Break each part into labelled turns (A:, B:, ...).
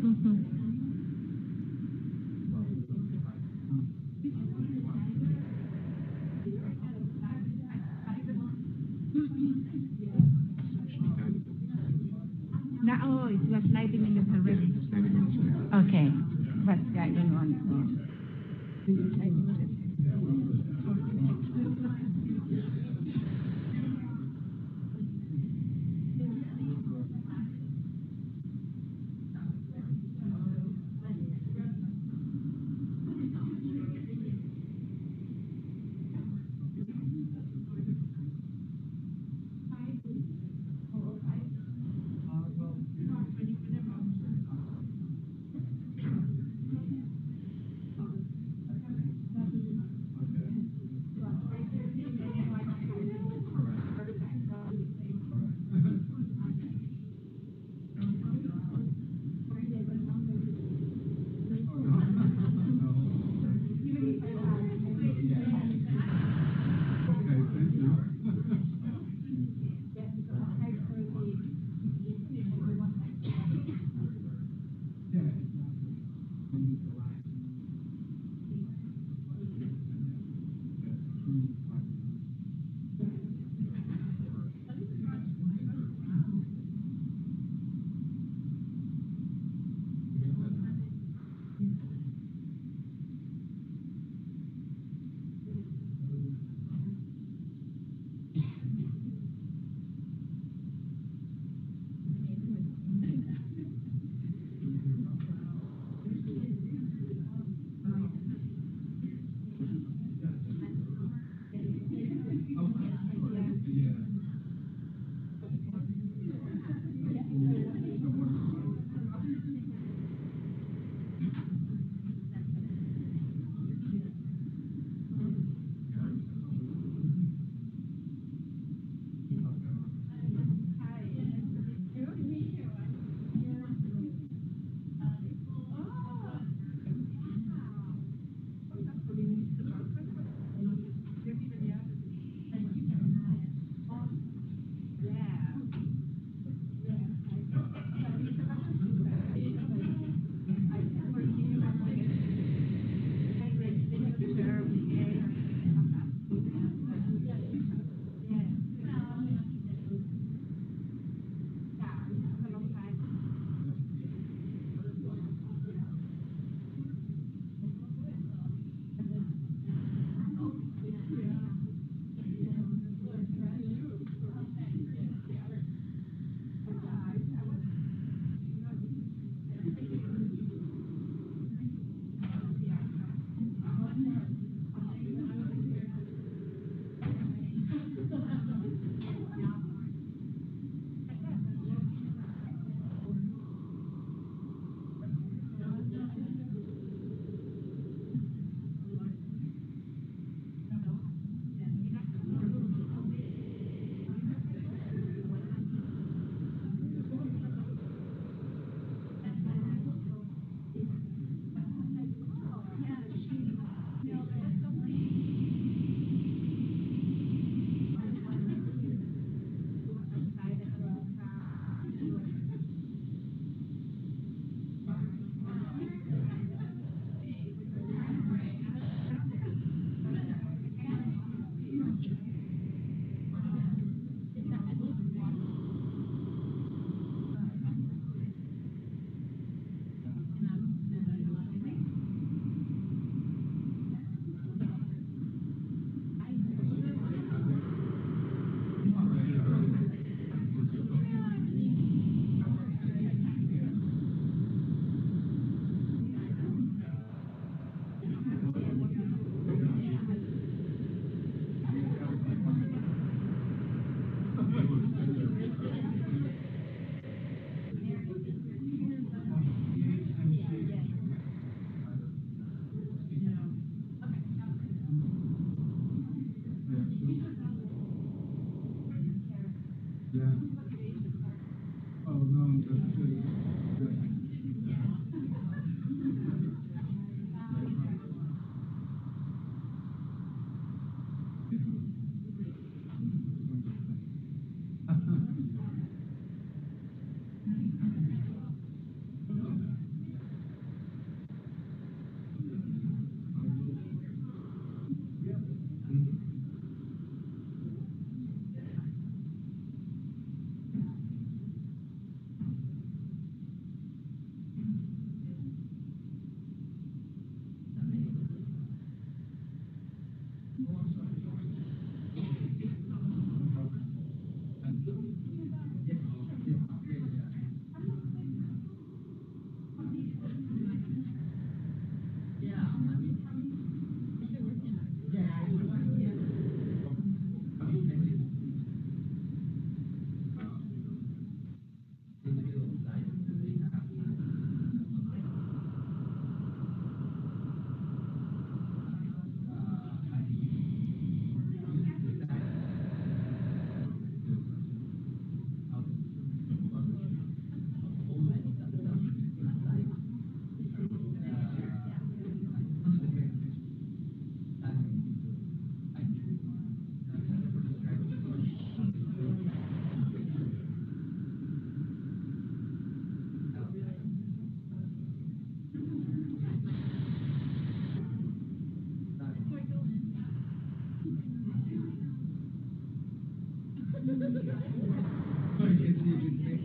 A: No, oh, it was 90 minutes already. Okay, but I don't want to. 90 minutes.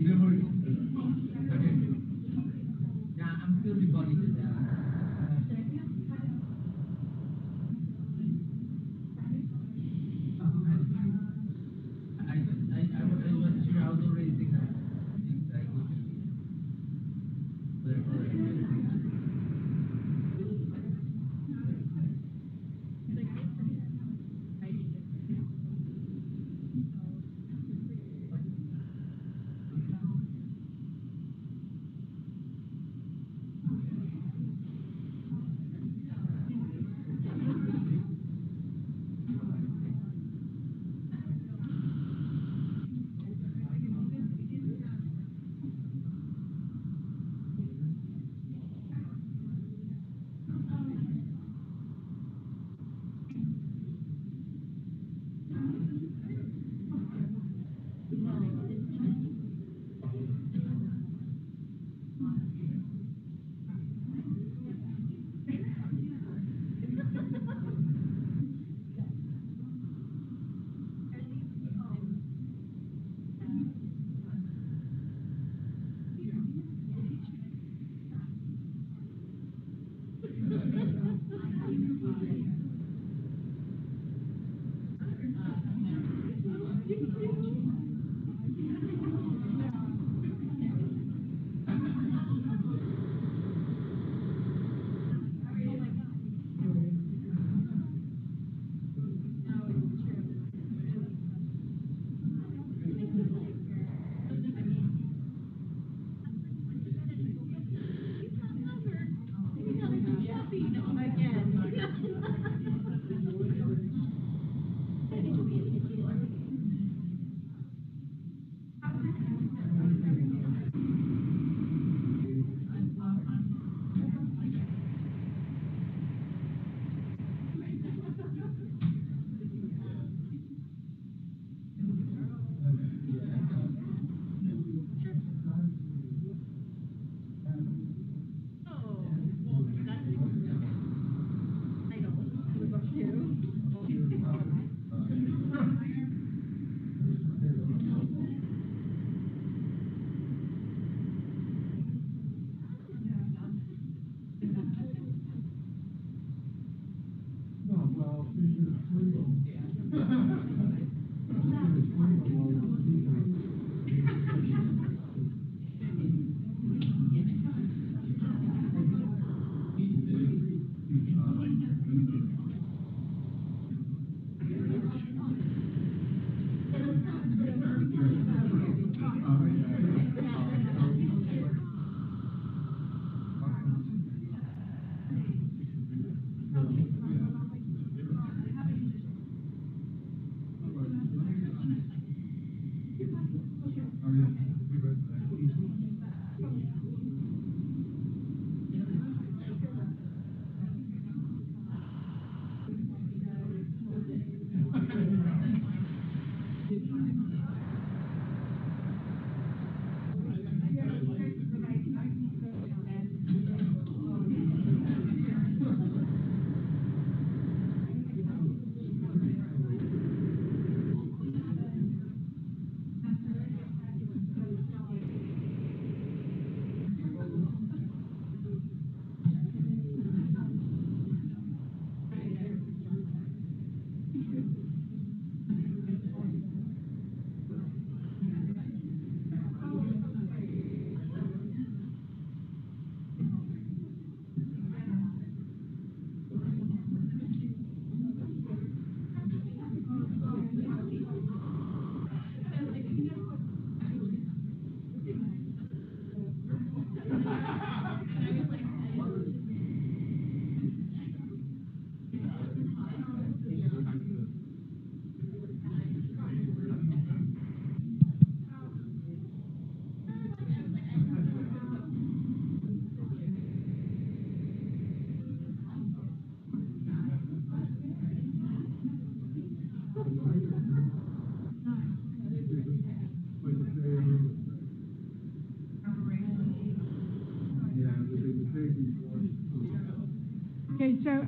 A: Okay, so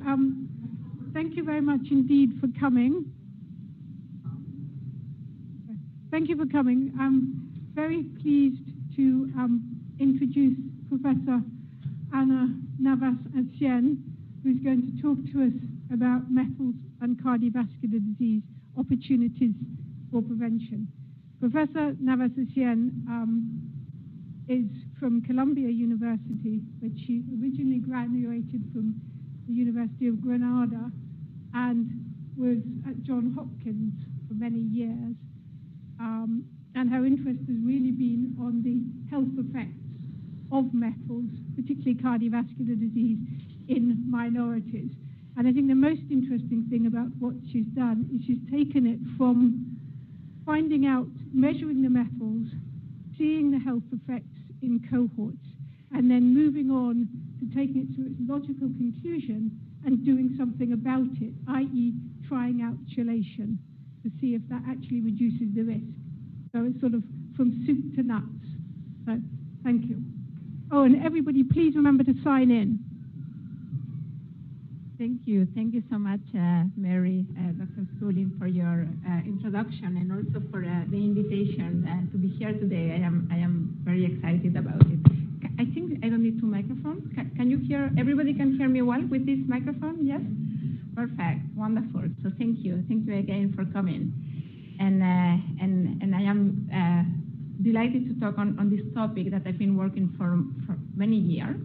A: thank you very much indeed for coming. Thank you for coming. I'm very pleased
B: to introduce Professor Ana Navas-Acien, who's going to talk to us about metals and cardiovascular disease opportunities for prevention. Professor Navas-Acien is from Columbia University, but she originally graduated from the University of Granada and was at Johns Hopkins for many years. And her interest has really been on the health effects of metals, particularly cardiovascular disease, in minorities. And I think the most interesting thing about what she's done is she's taken it from finding out, measuring the metals, seeing the health effects in cohorts, and then moving on to taking it to its logical conclusion and doing something about it, i.e. trying out chelation to see if that actually reduces the risk. So it's sort of from soup to nuts. So thank you. Oh, and everybody, please remember to sign in.
A: Thank you. Thank you so much, Mary, Dr. Schooling, for your introduction and also for the invitation to be here today. I am very excited about it. I think I don't need two microphones. Can you hear? Everybody can hear me well with this microphone? Yes? Perfect. Wonderful. So thank you. Thank you again for coming. And I am delighted to talk on this topic that I've been working for many years.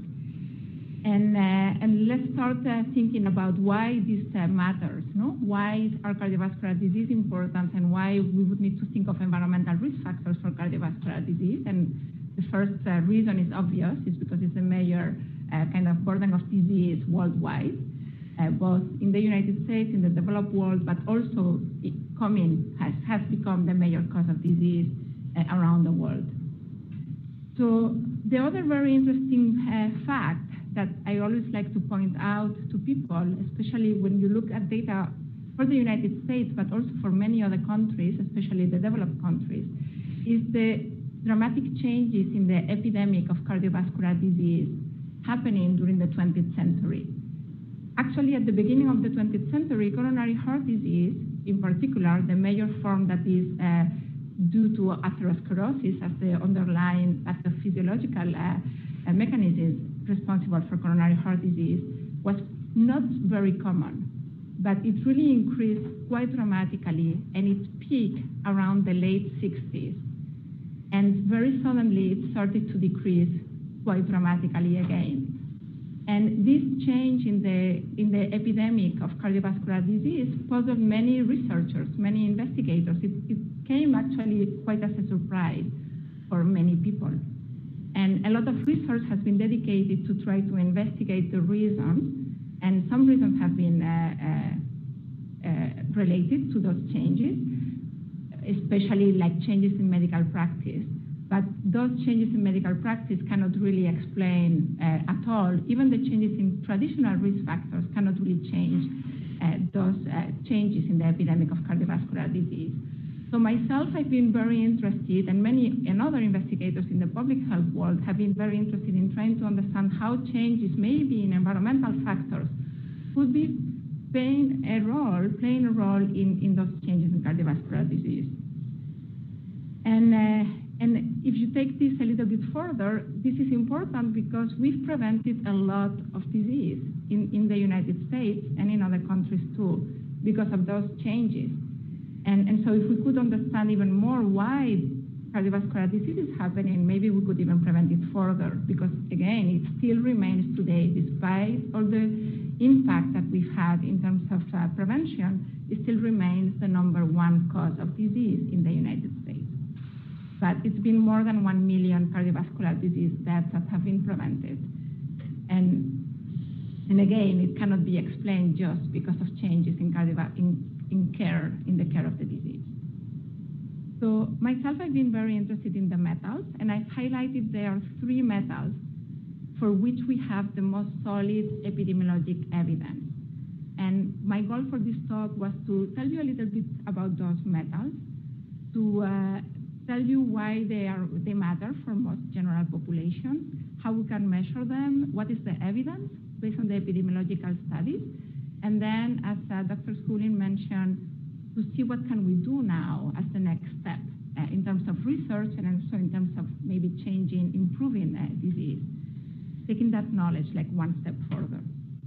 A: And let's start thinking about why this matters, no? Why are cardiovascular disease important, and why we would need to think of environmental risk factors for cardiovascular disease. And the first reason is obvious, is because it's a major kind of burden of disease worldwide, both in the United States, in the developed world, but also has become the major cause of disease around the world. So the other very interesting fact that I always like to point out to people, especially when you look at data for the United States, but also for many other countries, especially the developed countries, is the dramatic changes in the epidemic of cardiovascular disease happening during the 20th century. Actually, at the beginning of the 20th century, coronary heart disease, in particular, the major form that is due to atherosclerosis as the underlying pathophysiological mechanism responsible for coronary heart disease, was not very common, but it really increased quite dramatically, and it peaked around the late 60s. And very suddenly, it started to decrease quite dramatically again. And this change in the epidemic of cardiovascular disease puzzled many researchers, many investigators. It came actually quite as a surprise for many people. And a lot of research has been dedicated to try to investigate the reasons, and some reasons have been related to those changes, especially like changes in medical practice. But those changes in medical practice cannot really explain at all. Even the changes in traditional risk factors cannot really change those changes in the epidemic of cardiovascular disease. So myself, I've been very interested, and other investigators in the public health world have been very interested in trying to understand how changes, maybe in environmental factors, could be playing a role in those changes in cardiovascular disease. And if you take this a little bit further, this is important because we've prevented a lot of disease in the United States and in other countries too, because of those changes. And so if we could understand even more why cardiovascular disease is happening, maybe we could even prevent it further, because again, it still remains today, despite all the impact that we've had in terms of prevention, it still remains the #1 cause of disease in the United States. But it's been more than 1 million cardiovascular disease deaths that have been prevented. And again, it cannot be explained just because of changes in the care of the disease. So myself, I've been very interested in the metals, and I've highlighted there are 3 metals for which we have the most solid epidemiologic evidence. And my goal for this talk was to tell you a little bit about those metals, to tell you why they matter for most general population, how we can measure them, what is the evidence based on the epidemiological studies, and then, as Dr. Schooling mentioned, to see what can we do now as the next step in terms of research and also in terms of maybe changing, improving disease, taking that knowledge like one step further.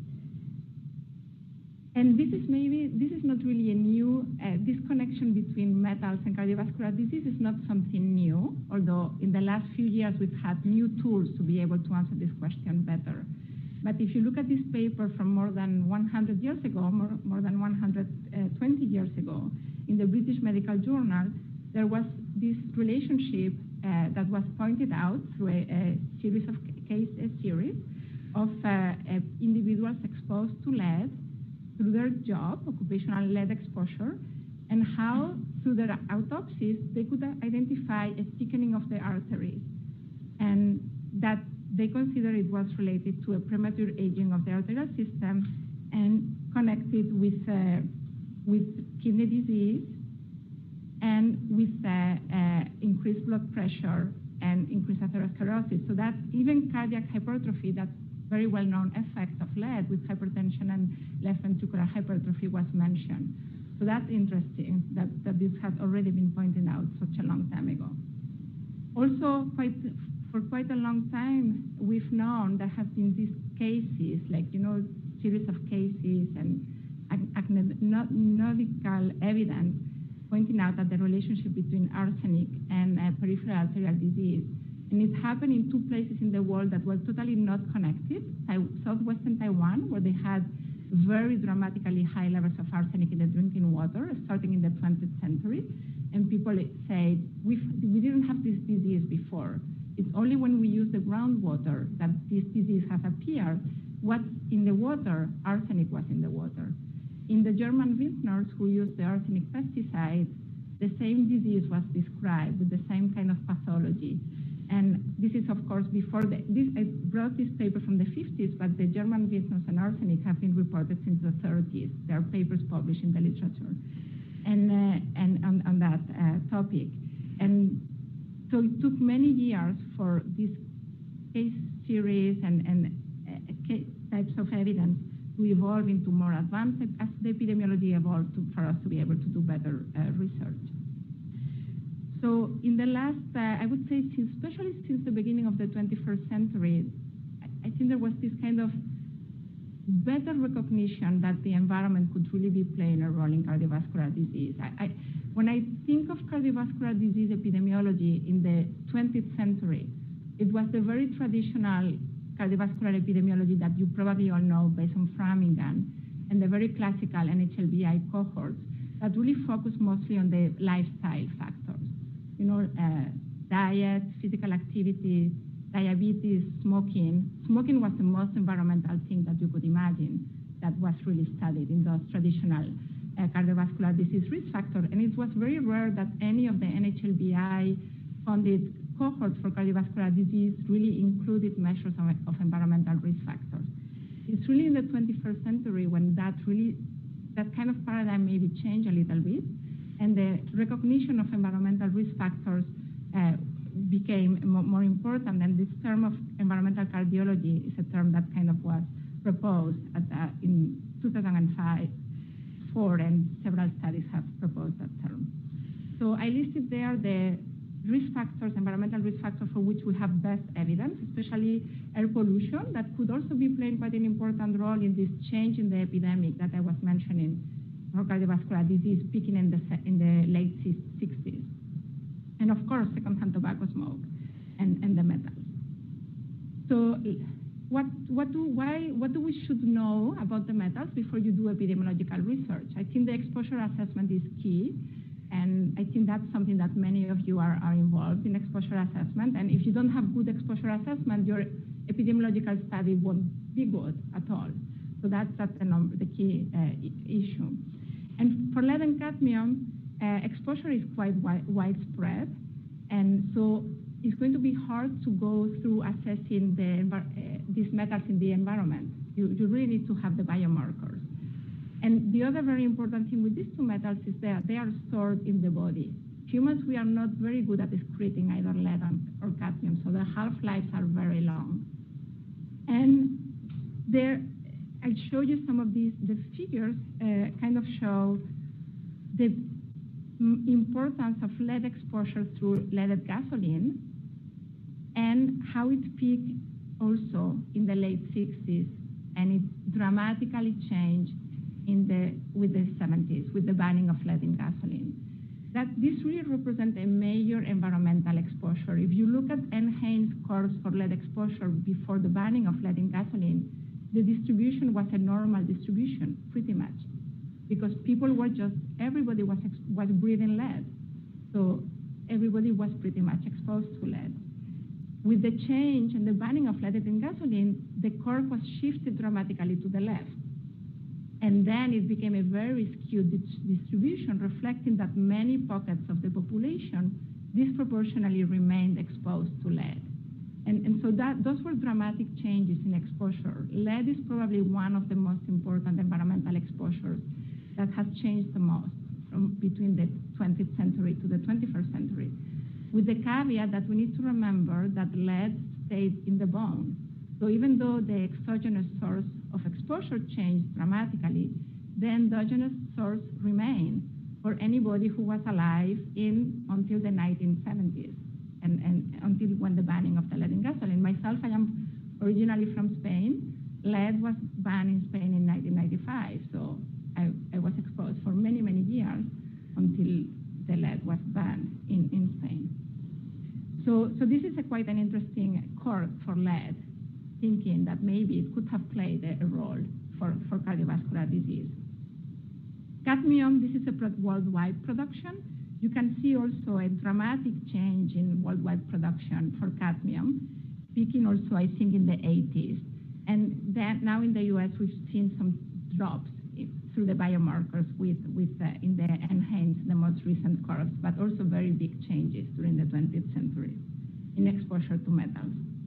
A: And this is not really a new, this connection between metals and cardiovascular disease is not something new, although in the last few years we've had new tools to be able to answer this question better. But if you look at this paper from more than 100 years ago, more than 120 years ago, in the British Medical Journal, there was this relationship that was pointed out through a series of case series of individuals exposed to lead through their job, occupational lead exposure, and how through their autopsies they could identify a thickening of the arteries, and that they consider it was related to a premature aging of the arterial system and connected with kidney disease and with increased blood pressure and increased atherosclerosis. So that even cardiac hypertrophy, that very well-known effect of lead with hypertension and left ventricular hypertrophy was mentioned. So that's interesting that this has already been pointed out such a long time ago. Also, for quite a long time, we've known there have been these cases, like, series of cases and anecdotal evidence pointing out that the relationship between arsenic and peripheral arterial disease. And it happened in two places in the world that were totally not connected. Southwestern Taiwan, where they had very dramatically high levels of arsenic in the drinking water, starting in the 20th century. And people said, we didn't have this disease before. It's only when we use the groundwater that this disease has appeared. What's in the water? Arsenic was in the water. In the German vintners who used the arsenic pesticides, the same disease was described with the same kind of pathology. And this is, of course, before I brought this paper from the 50s, but the German vintners and arsenic have been reported since the 30s. There are papers published in the literature and on that topic. And so it took many years for this case series and types of evidence to evolve into more advanced as the epidemiology evolved for us to be able to do better research. So in the last, I would say, especially since the beginning of the 21st century, I think there was this kind of better recognition that the environment could really be playing a role in cardiovascular disease. When I think of cardiovascular disease epidemiology in the 20th century, it was the very traditional cardiovascular epidemiology that you probably all know based on Framingham and the very classical NHLBI cohorts that really focus mostly on the lifestyle factors. Diet, physical activity, diabetes, smoking. Smoking was the most environmental thing that you could imagine that was really studied in those traditional cardiovascular disease risk factors. And it was very rare that any of the NHLBI funded cohorts for cardiovascular disease really included measures of environmental risk factors. It's really in the 21st century when that kind of paradigm maybe changed a little bit, and the recognition of environmental risk factors became more important, and this term of environmental cardiology is a term that kind of was proposed in 2005, and several studies have proposed that term. So I listed there the risk factors, environmental risk factors for which we have best evidence, especially air pollution, that could also be playing quite an important role in this change in the epidemic that I was mentioning for cardiovascular disease peaking in the late 60s. And of course, secondhand tobacco smoke and the metals. So what do we should know about the metals before you do epidemiological research? I think the exposure assessment is key. And I think that's something that many of you are involved in, exposure assessment. And if you don't have good exposure assessment, your epidemiological study won't be good at all. So that's the key issue. And for lead and cadmium, exposure is quite widespread. And so it's going to be hard to go through assessing these metals in the environment. You really need to have the biomarkers. And the other very important thing with these two metals is that they are stored in the body. Humans, we are not very good at excreting either lead or cadmium, so the half-lives are very long. And I'll show you some of the figures kind of show the importance of lead exposure through leaded gasoline and how it peaked also in the late 60s, and it dramatically changed with the 70s, with the banning of lead in gasoline. That this really represents a major environmental exposure. If you look at NHANES curves for lead exposure before the banning of lead in gasoline, the distribution was a normal distribution, pretty much, because everybody was breathing lead. So everybody was pretty much exposed to lead. With the change and the banning of lead in gasoline, the curve was shifted dramatically to the left. And then it became a very skewed distribution, reflecting that many pockets of the population disproportionately remained exposed to lead. And so those were dramatic changes in exposure. Lead is probably one of the most important environmental exposures that has changed the most from between the 20th century to the 21st century, with the caveat that we need to remember that lead stayed in the bone. So even though the exogenous source of exposure changed dramatically, the endogenous source remained for anybody who was alive until the 1970s and until when the banning of the lead in gasoline. Myself, I am originally from Spain. Lead was banned in Spain in 1995, so I was exposed for many, many years until the lead was banned in Spain. So this is quite an interesting curve for lead, thinking that maybe it could have played a role for cardiovascular disease. Cadmium, this is a worldwide production. You can see also a dramatic change in worldwide production for cadmium, peaking also, I think, in the 80s. And then now in the US, we've seen some drops through the biomarkers in the NHANES, the most recent curves, but also very big changes during the 20th century in exposure to metals.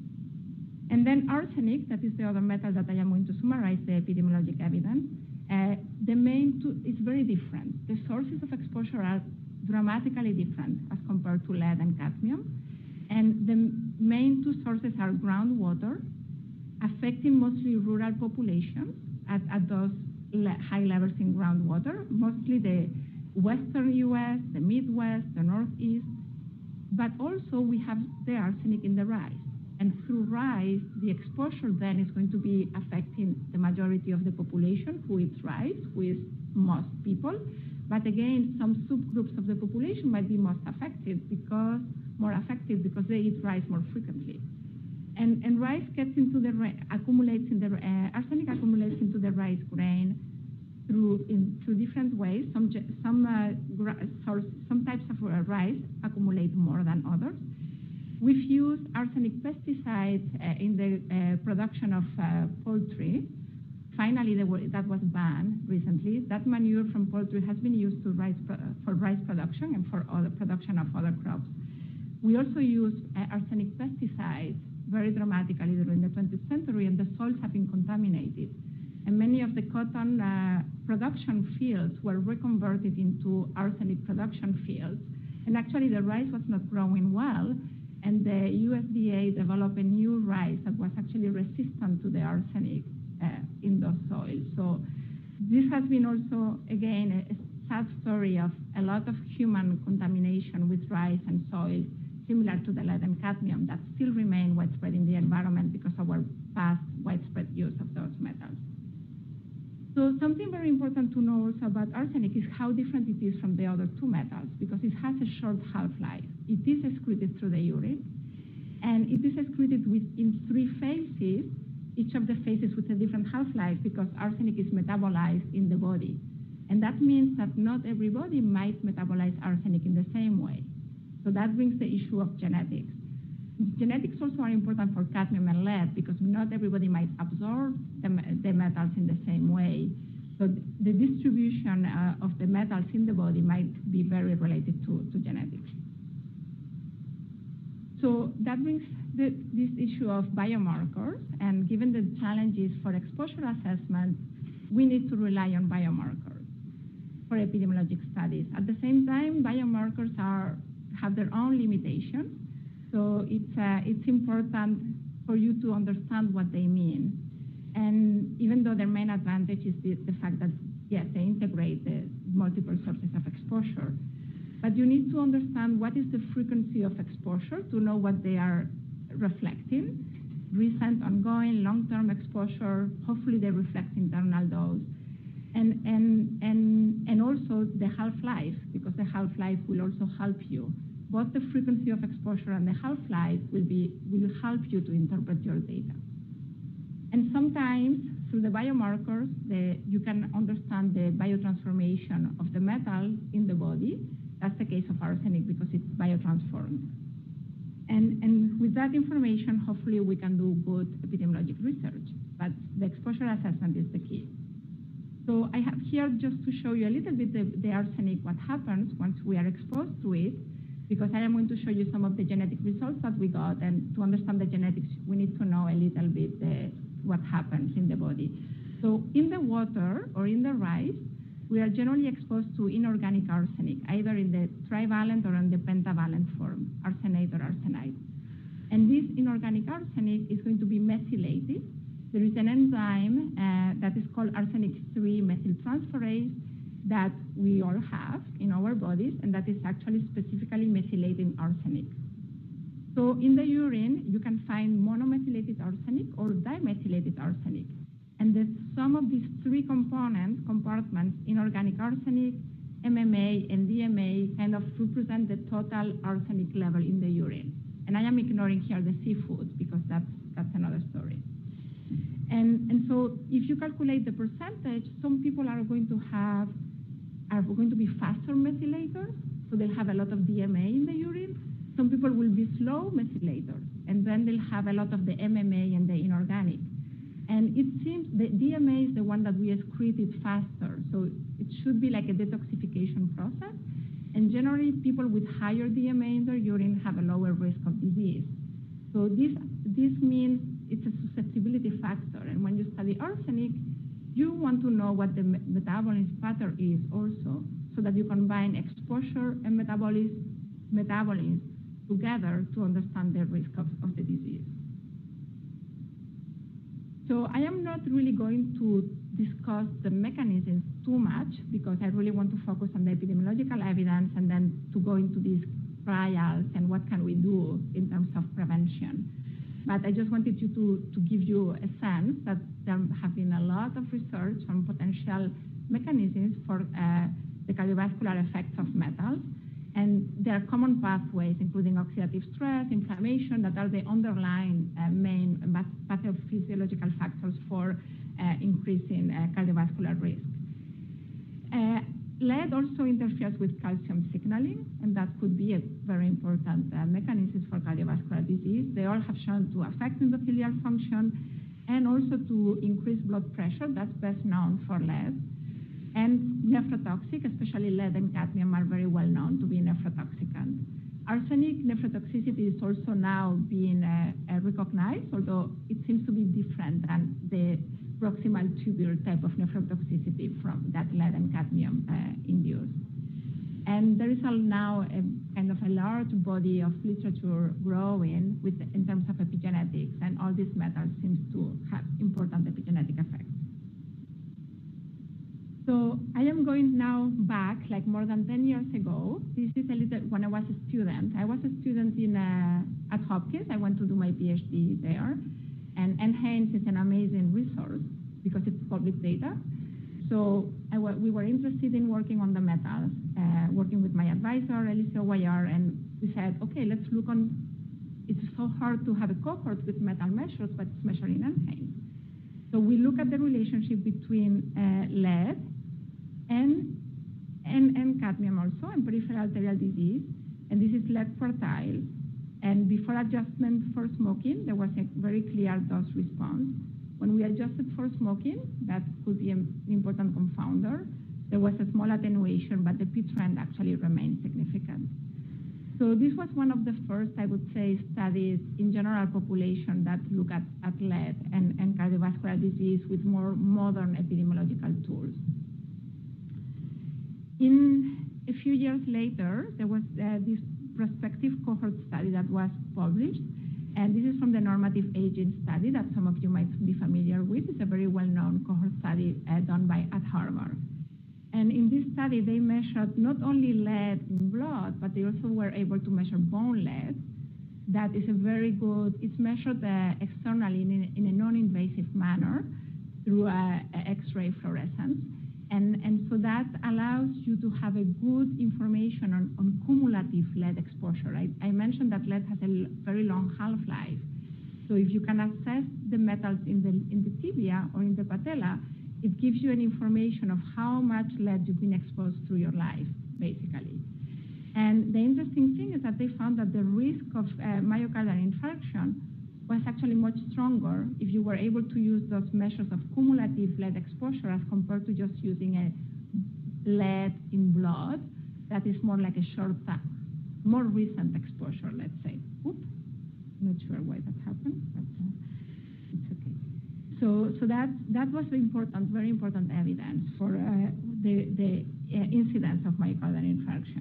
A: And then arsenic, that is the other metal that I am going to summarize the epidemiologic evidence. The main two is very different. The sources of exposure are dramatically different as compared to lead and cadmium. And the main two sources are groundwater, affecting mostly rural populations at those high levels in groundwater, mostly the western US, the Midwest, the Northeast. But also we have the arsenic in the rice. And through rice, the exposure then is going to be affecting the majority of the population who eats rice, who is most people. But again, some subgroups of the population might be more affected because they eat rice more frequently. And rice gets into arsenic accumulates into the rice grain through different ways. Some types of rice accumulate more than others. We've used arsenic pesticides in the production of poultry. Finally, that was banned recently. That manure from poultry has been used for rice production and for other production of other crops. We also used arsenic pesticides very dramatically during the 20th century, and the soils have been contaminated. And many of the cotton production fields were reconverted into arsenic production fields. And actually, the rice was not growing well, and the USDA developed a new rice that was actually resistant to the arsenic in those soils. So this has been also, again, a sad story of a lot of human contamination with rice and soil, similar to the lead and cadmium, that still remain widespread in the environment because of our past widespread use of those metals. So something very important to know also about arsenic is how different it is from the other two metals, because it has a short half-life. It is excreted through the urine, and it is excreted in three phases, each of the phases with a different half-life, because arsenic is metabolized in the body. And that means that not everybody might metabolize arsenic in the same way. So that brings the issue of genetics. Genetics also are important for cadmium and lead because not everybody might absorb the metals in the same way. So the distribution of the metals in the body might be very related to genetics. So that brings this issue of biomarkers, and given the challenges for exposure assessment, we need to rely on biomarkers for epidemiologic studies. At the same time, biomarkers have their own limitations. So it's important for you to understand what they mean. And even though their main advantage is the fact that, yes, they integrate the multiple sources of exposure, But you need to understand what is the frequency of exposure to know what they are reflecting. Recent, ongoing, long-term exposure, hopefully they reflect internal dose. And also the half-life, because the half-life will also help you. Both the frequency of exposure and the half-life will help you to interpret your data. And sometimes, through the biomarkers, you can understand the biotransformation of the metal in the body. That's the case of arsenic because it's biotransformed. And with that information, hopefully we can do good epidemiologic research. But the exposure assessment is the key. So I have here just to show you a little bit the arsenic, what happens once we are exposed to it, because I am going to show you some of the genetic results that we got. And to understand the genetics, we need to know a little bit what happens in the body. So in the water or in the rice, we are generally exposed to inorganic arsenic, either in the trivalent or in the pentavalent form, arsenate or arsenide. And this inorganic arsenic is going to be methylated. There is an enzyme that is called arsenic-3 methyltransferase that we all have in our bodies, and that is actually specifically methylating arsenic. So in the urine, you can find monomethylated arsenic or dimethylated arsenic. And the sum of these three compartments, inorganic arsenic, MMA, and DMA, kind of represent the total arsenic level in the urine. And I am ignoring here the seafood because that's another story. And so if you calculate the percentage, some people are going to be faster methylators, so they'll have a lot of DMA in the urine. Some people will be slow methylators, and then they'll have a lot of the MMA and the inorganic. And it seems the DMA is the one that we excrete it faster, so it should be like a detoxification process. And generally, people with higher DMA in their urine have a lower risk of disease. So this means it's a susceptibility factor. And when you study arsenic, you want to know what the metabolism pattern is also, so that you combine exposure and metabolism together to understand the risk of the disease. So I am not really going to discuss the mechanisms too much because I really want to focus on the epidemiological evidence and then to go into these trials and what can we do in terms of prevention. But I just wanted to give you a sense that there have been a lot of research on potential mechanisms for the cardiovascular effects of metals. And there are common pathways, including oxidative stress, inflammation, that are the underlying main pathophysiological factors for increasing cardiovascular risk. Lead also interferes with calcium signaling, and that could be a very important mechanism for cardiovascular disease. They all have shown to affect endothelial function and also to increase blood pressure. That's best known for lead. And nephrotoxic, especially lead and cadmium, are very well known to be nephrotoxicant. Arsenic nephrotoxicity is also now being recognized, although it seems to be different than the proximal tubular type of nephrotoxicity from that lead and cadmium induced. And there is now a kind of a large body of literature growing in terms of epigenetics, and all these metals seems to have important epigenetic effects. So I am going now back, like more than 10 years ago. This is a little, when I was a student. I was a student at Hopkins. I went to do my PhD there. And NHANES is an amazing resource because it's public data. So we were interested in working on the metals, working with my advisor, Eliseo Guayar, and we said, okay, let's look on, it's so hard to have a cohort with metal measures, but it's measuring NHANES. So we look at the relationship between lead and cadmium also, and peripheral arterial disease, and this is lead quartile. And before adjustment for smoking, there was a very clear dose response. When we adjusted for smoking, that could be an important confounder. There was a small attenuation, but the P trend actually remained significant. So this was one of the first, I would say, studies in general population that look at lead and cardiovascular disease with more modern epidemiological tools. In a few years later, there was this prospective cohort study that was published, and this is from the normative aging study that some of you might be familiar with. It's a very well-known cohort study done at Harvard. And in this study, they measured not only lead in blood, but they also were able to measure bone lead. That is a very good, it's measured externally in a non-invasive manner through X-ray fluorescence. And so that allows you to have a good information on cumulative lead exposure. I mentioned that lead has a very long half-life. So if you can assess the metals in the tibia or in the patella, it gives you an information of how much lead you've been exposed through your life, basically. And the interesting thing is that they found that the risk of myocardial infarction was actually much stronger if you were able to use those measures of cumulative lead exposure as compared to just using a lead in blood that is more like a more recent exposure, let's say. Oops, not sure why that happened, but it's okay. So that was important, very important evidence for the incidence of myocardial infarction.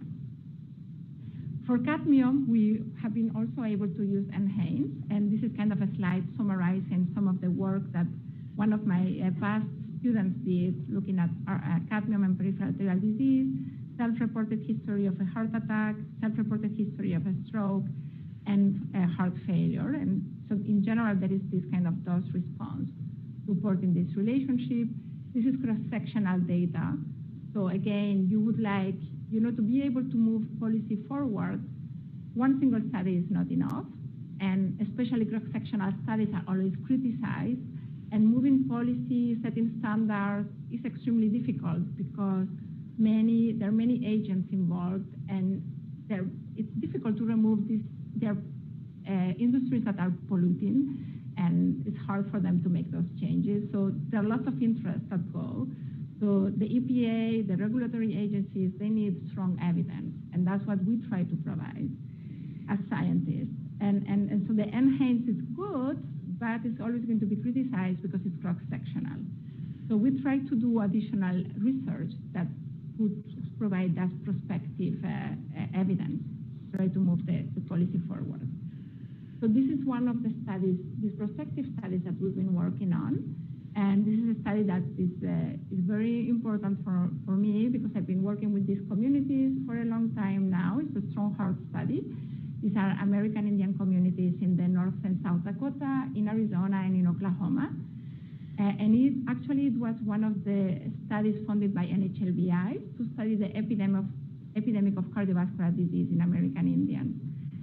A: For cadmium, we have been also able to use NHANES, and this is kind of a slide summarizing some of the work that one of my past students did, looking at cadmium and peripheral arterial disease, self-reported history of a heart attack, self-reported history of a stroke, and heart failure. And so in general, there is this kind of dose response supporting this relationship. This is cross-sectional data. So again, you would like, to be able to move policy forward, one single study is not enough, and especially cross-sectional studies are always criticized, and moving policy, setting standards is extremely difficult because there are many agents involved, and it's difficult to remove there are industries that are polluting, and it's hard for them to make those changes. So there are lots of interests that go. So the EPA, the regulatory agencies, they need strong evidence, and that's what we try to provide as scientists. And so the NHANES is good, but it's always going to be criticized because it's cross-sectional. So we try to do additional research that would provide that prospective evidence, try to move the policy forward. So this is one of the studies, these prospective studies that we've been working on. And this is a study that is very important for me because I've been working with these communities for a long time now. It's a strong heart study. These are American Indian communities in the North and South Dakota, in Arizona, and in Oklahoma. And it was one of the studies funded by NHLBI to study the epidemic of cardiovascular disease in American Indians.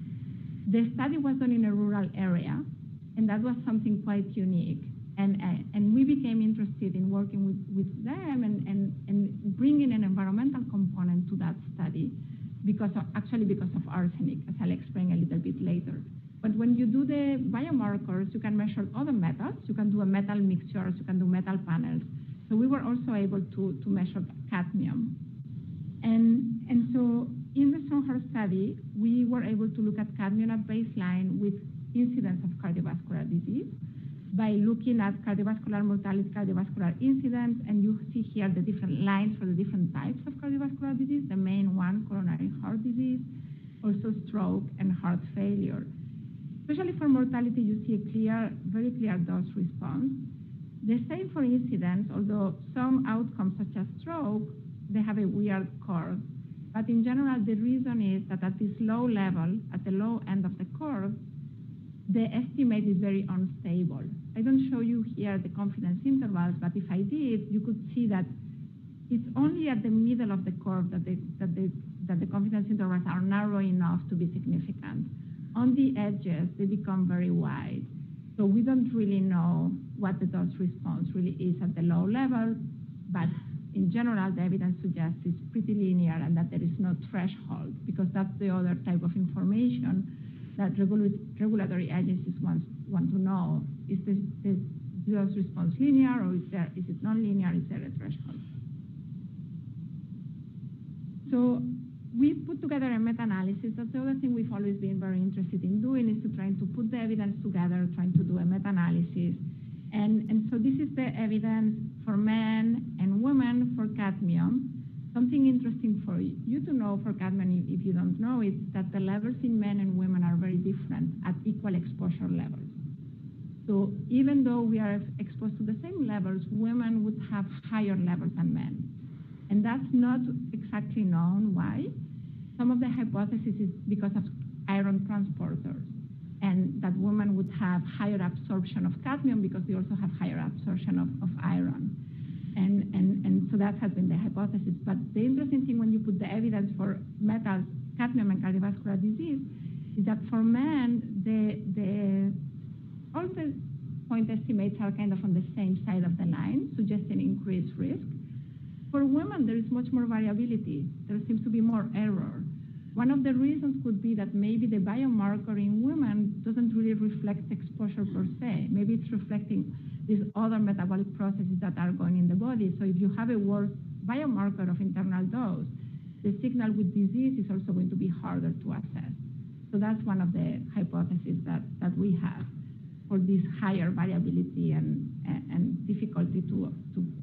A: The study was done in a rural area, and that was something quite unique. And we became interested in working with them and bringing an environmental component to that study because of arsenic, as I'll explain a little bit later. But when you do the biomarkers, you can measure other metals. You can do a metal mixtures, you can do metal panels. So we were also able to measure cadmium. And so in the STRONG-HEART study, we were able to look at cadmium at baseline with incidence of cardiovascular disease by looking at cardiovascular mortality, cardiovascular incidence, and you see here the different lines for the different types of cardiovascular disease, the main one, coronary heart disease, also stroke and heart failure. Especially for mortality, you see a very clear dose response. The same for incidence, although some outcomes such as stroke, they have a weird curve. But in general, the reason is that at this low level, at the low end of the curve, the estimate is very unstable. I don't show you here the confidence intervals, but if I did, you could see that it's only at the middle of the curve that the confidence intervals are narrow enough to be significant. On the edges, they become very wide. So we don't really know what the dose response really is at the low level, but in general, the evidence suggests it's pretty linear and that there is no threshold, because that's the other type of information that regulatory agencies want to know. Is the dose response linear, or is it non-linear? Is there a threshold? So we put together a meta-analysis. That's the other thing we've always been very interested in doing, is to trying to put the evidence together, trying to do a meta-analysis. And so this is the evidence for men and women for cadmium. Something interesting for you to know for cadmium, if you don't know, is that the levels in men and women are very different at equal exposure levels. So even though we are exposed to the same levels, women would have higher levels than men. And that's not exactly known why. Some of the hypotheses is because of iron transporters, and that women would have higher absorption of cadmium because they also have higher absorption of iron. And so that has been the hypothesis. But the interesting thing when you put the evidence for metals, cadmium and cardiovascular disease, is that for men, all the point estimates are kind of on the same side of the line, suggesting increased risk. For women, there is much more variability. There seems to be more error. One of the reasons could be that maybe the biomarker in women doesn't really reflect exposure per se. Maybe it's reflecting these other metabolic processes that are going in the body. So if you have a worse biomarker of internal dose, the signal with disease is also going to be harder to assess. So that's one of the hypotheses that we have for this higher variability and difficulty to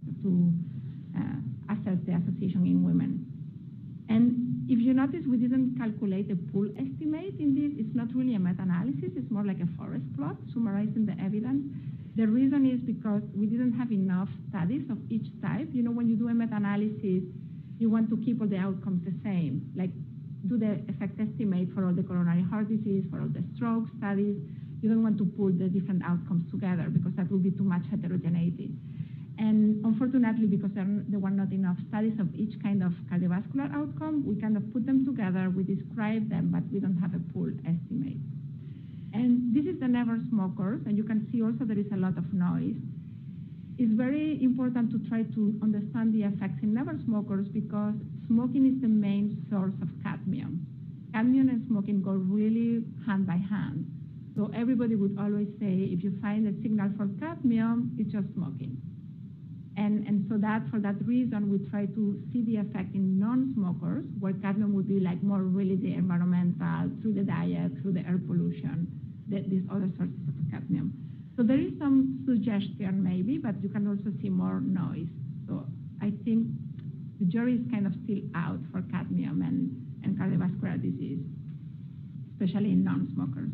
A: assess the association in women. And if you notice, we didn't calculate a pool estimate in this. It's not really a meta-analysis. It's more like a forest plot summarizing the evidence. The reason is because we didn't have enough studies of each type. You know, when you do a meta-analysis, you want to keep all the outcomes the same, like do the effect estimate for all the coronary heart disease, for all the stroke studies. You don't want to pull the different outcomes together because that will be too much heterogeneity. And unfortunately, because there were not enough studies of each kind of cardiovascular outcome, we kind of put them together, we describe them, but we don't have a pool estimate. And this is the never smokers, and you can see also there is a lot of noise. It's very important to try to understand the effects in never smokers because smoking is the main source of cadmium. Cadmium and smoking go really hand by hand. So everybody would always say, if you find a signal for cadmium, it's just smoking. And so for that reason, we try to see the effect in non-smokers, where cadmium would be like more really the environmental, through the diet, through the air pollution, these other sources of cadmium. So there is some suggestion maybe, but you can also see more noise. So I think the jury is kind of still out for cadmium and cardiovascular disease, especially in non-smokers.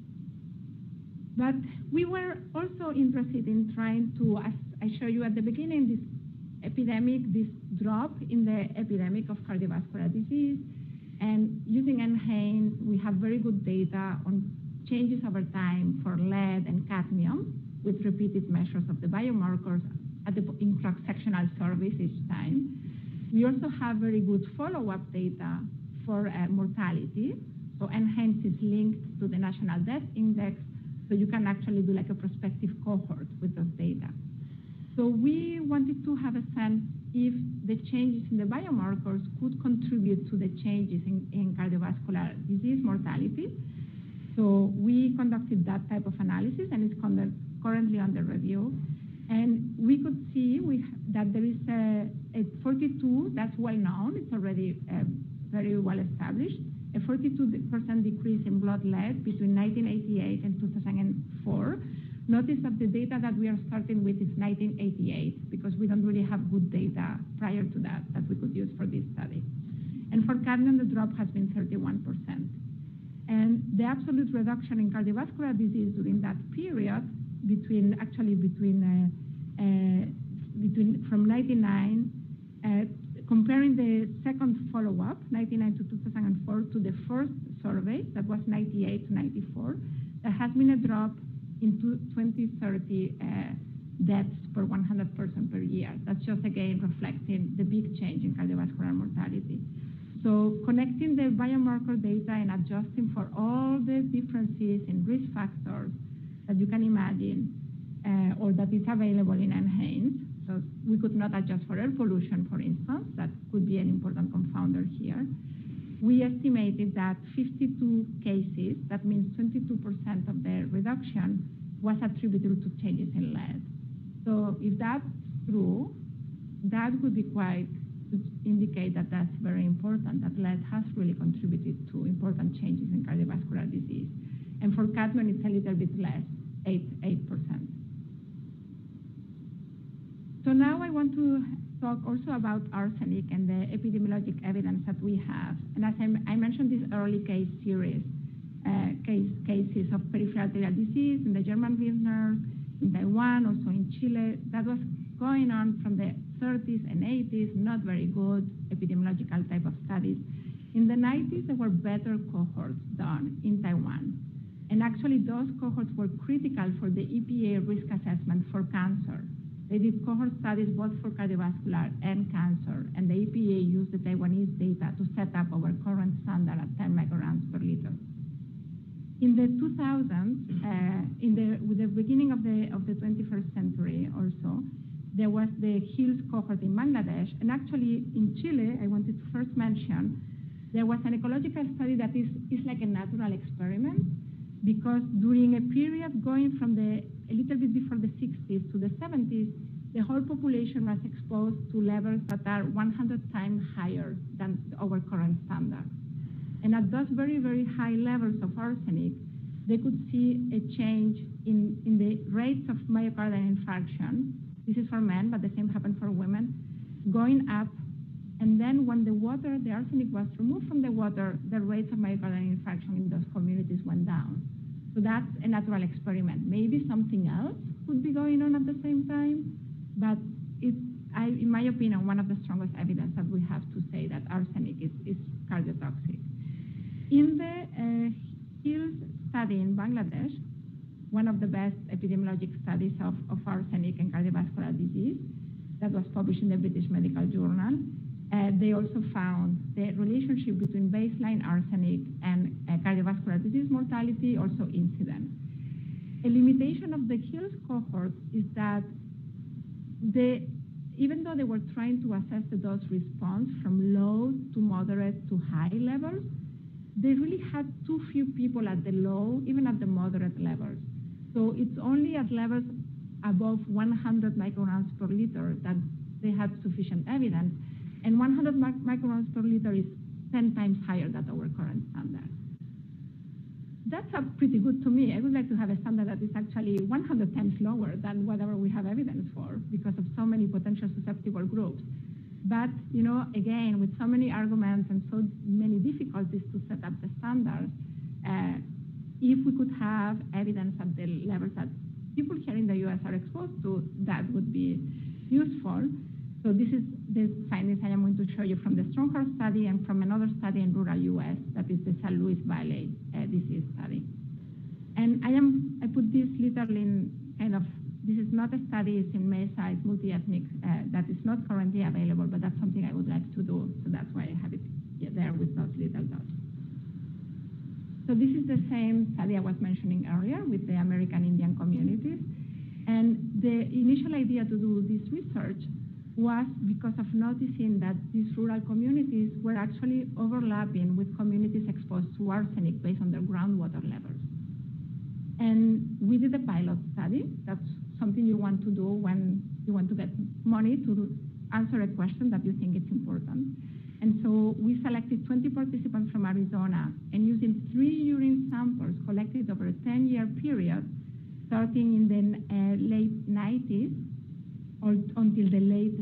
A: But we were also interested in trying to, as I showed you at the beginning, this epidemic, this drop in the epidemic of cardiovascular disease. And using NHANES, we have very good data on changes over time for lead and cadmium with repeated measures of the biomarkers in cross-sectional surveys each time. We also have very good follow-up data for mortality. So NHANES is linked to the National Death Index, so you can actually do like a prospective cohort with those data. So we wanted to have a sense if the changes in the biomarkers could contribute to the changes in cardiovascular disease mortality. So we conducted that type of analysis, and it's currently under review. And we could see that there is a 42, that's well known, it's already very well established, a 42% decrease in blood lead between 1988 and 2004. Notice that the data that we are starting with is 1988 because we don't really have good data prior to that we could use for this study. And for cadmium, the drop has been 31%. And the absolute reduction in cardiovascular disease during that period, from 99, comparing the second follow-up, 99 to 2004, to the first survey, that was 98 to 94, there has been a drop in 2030 deaths per 100 person per year. That's just, again, reflecting the big change in cardiovascular mortality. So connecting the biomarker data and adjusting for all the differences in risk factors that you can imagine or that is available in NHANES. So we could not adjust for air pollution, for instance. That could be an important confounder here. We estimated that 52 cases, that means 22% of the reduction, was attributable to changes in lead. So if that's true, that would be quite to indicate that that's very important, that lead has really contributed to important changes in cardiovascular disease. And for cadmium, it's a little bit less, 8%. So now I want to talk also about arsenic and the epidemiologic evidence that we have. And as I mentioned, this early case series, cases of peripheral arterial disease in the German Wiener, in Taiwan, also in Chile, that was going on from the 30s and 80s, not very good epidemiological type of studies. In the 90s, there were better cohorts done in Taiwan. And actually, those cohorts were critical for the EPA risk assessment for cancer. They did cohort studies both for cardiovascular and cancer, and the EPA used the Taiwanese data to set up our current standard at 10 micrograms per liter. In the 2000s, with the beginning of the 21st century or so, there was the HILS cohort in Bangladesh, and actually in Chile, I wanted to first mention, there was an ecological study that is like a natural experiment, because during a period going from a little bit before the 60s to the 70s, the whole population was exposed to levels that are 100 times higher than our current standard. And at those very, very high levels of arsenic, they could see a change in the rates of myocardial infarction. This is for men, but the same happened for women, going up. And then when the arsenic was removed from the water, the rates of myocardial infarction in those communities went down. So that's a natural experiment. Maybe something else could be going on at the same time, but it's, in my opinion, one of the strongest evidence that we have to say that arsenic is cardiotoxic. In the HILS study in Bangladesh, one of the best epidemiologic studies of arsenic and cardiovascular disease that was published in the British Medical Journal, they also found the relationship between baseline arsenic and cardiovascular disease mortality, also incidence. A limitation of the HILS cohort is that even though they were trying to assess the dose response from low to moderate to high levels, they really had too few people at the low, even at the moderate levels. So it's only at levels above 100 micrograms per liter that they had sufficient evidence. And 100 micrograms per liter is 10 times higher than our current standard. That's pretty good to me. I would like to have a standard that is actually 100 times lower than whatever we have evidence for, because of so many potential susceptible groups. But, again, with so many arguments and so many difficulties to set up the standards, if we could have evidence at the levels that people here in the US are exposed to, that would be useful. So this is the findings I am going to show you from the Stronghorst study and from another study in rural US, that is the San Luis Valley disease study. And I put this literally in this is not a study, it's in MESA, it's multi-ethnic, that is not currently available, but that's something I would like to do, so that's why I have it there with those little dots. So this is the same study I was mentioning earlier with the American Indian communities, and the initial idea to do this research was because of noticing that these rural communities were actually overlapping with communities exposed to arsenic based on their groundwater levels. And we did a pilot study. That's something you want to do when you want to get money to answer a question that you think is important. And so we selected 20 participants from Arizona, and using 3 urine samples collected over a 10-year period, starting in the late 90s, until the late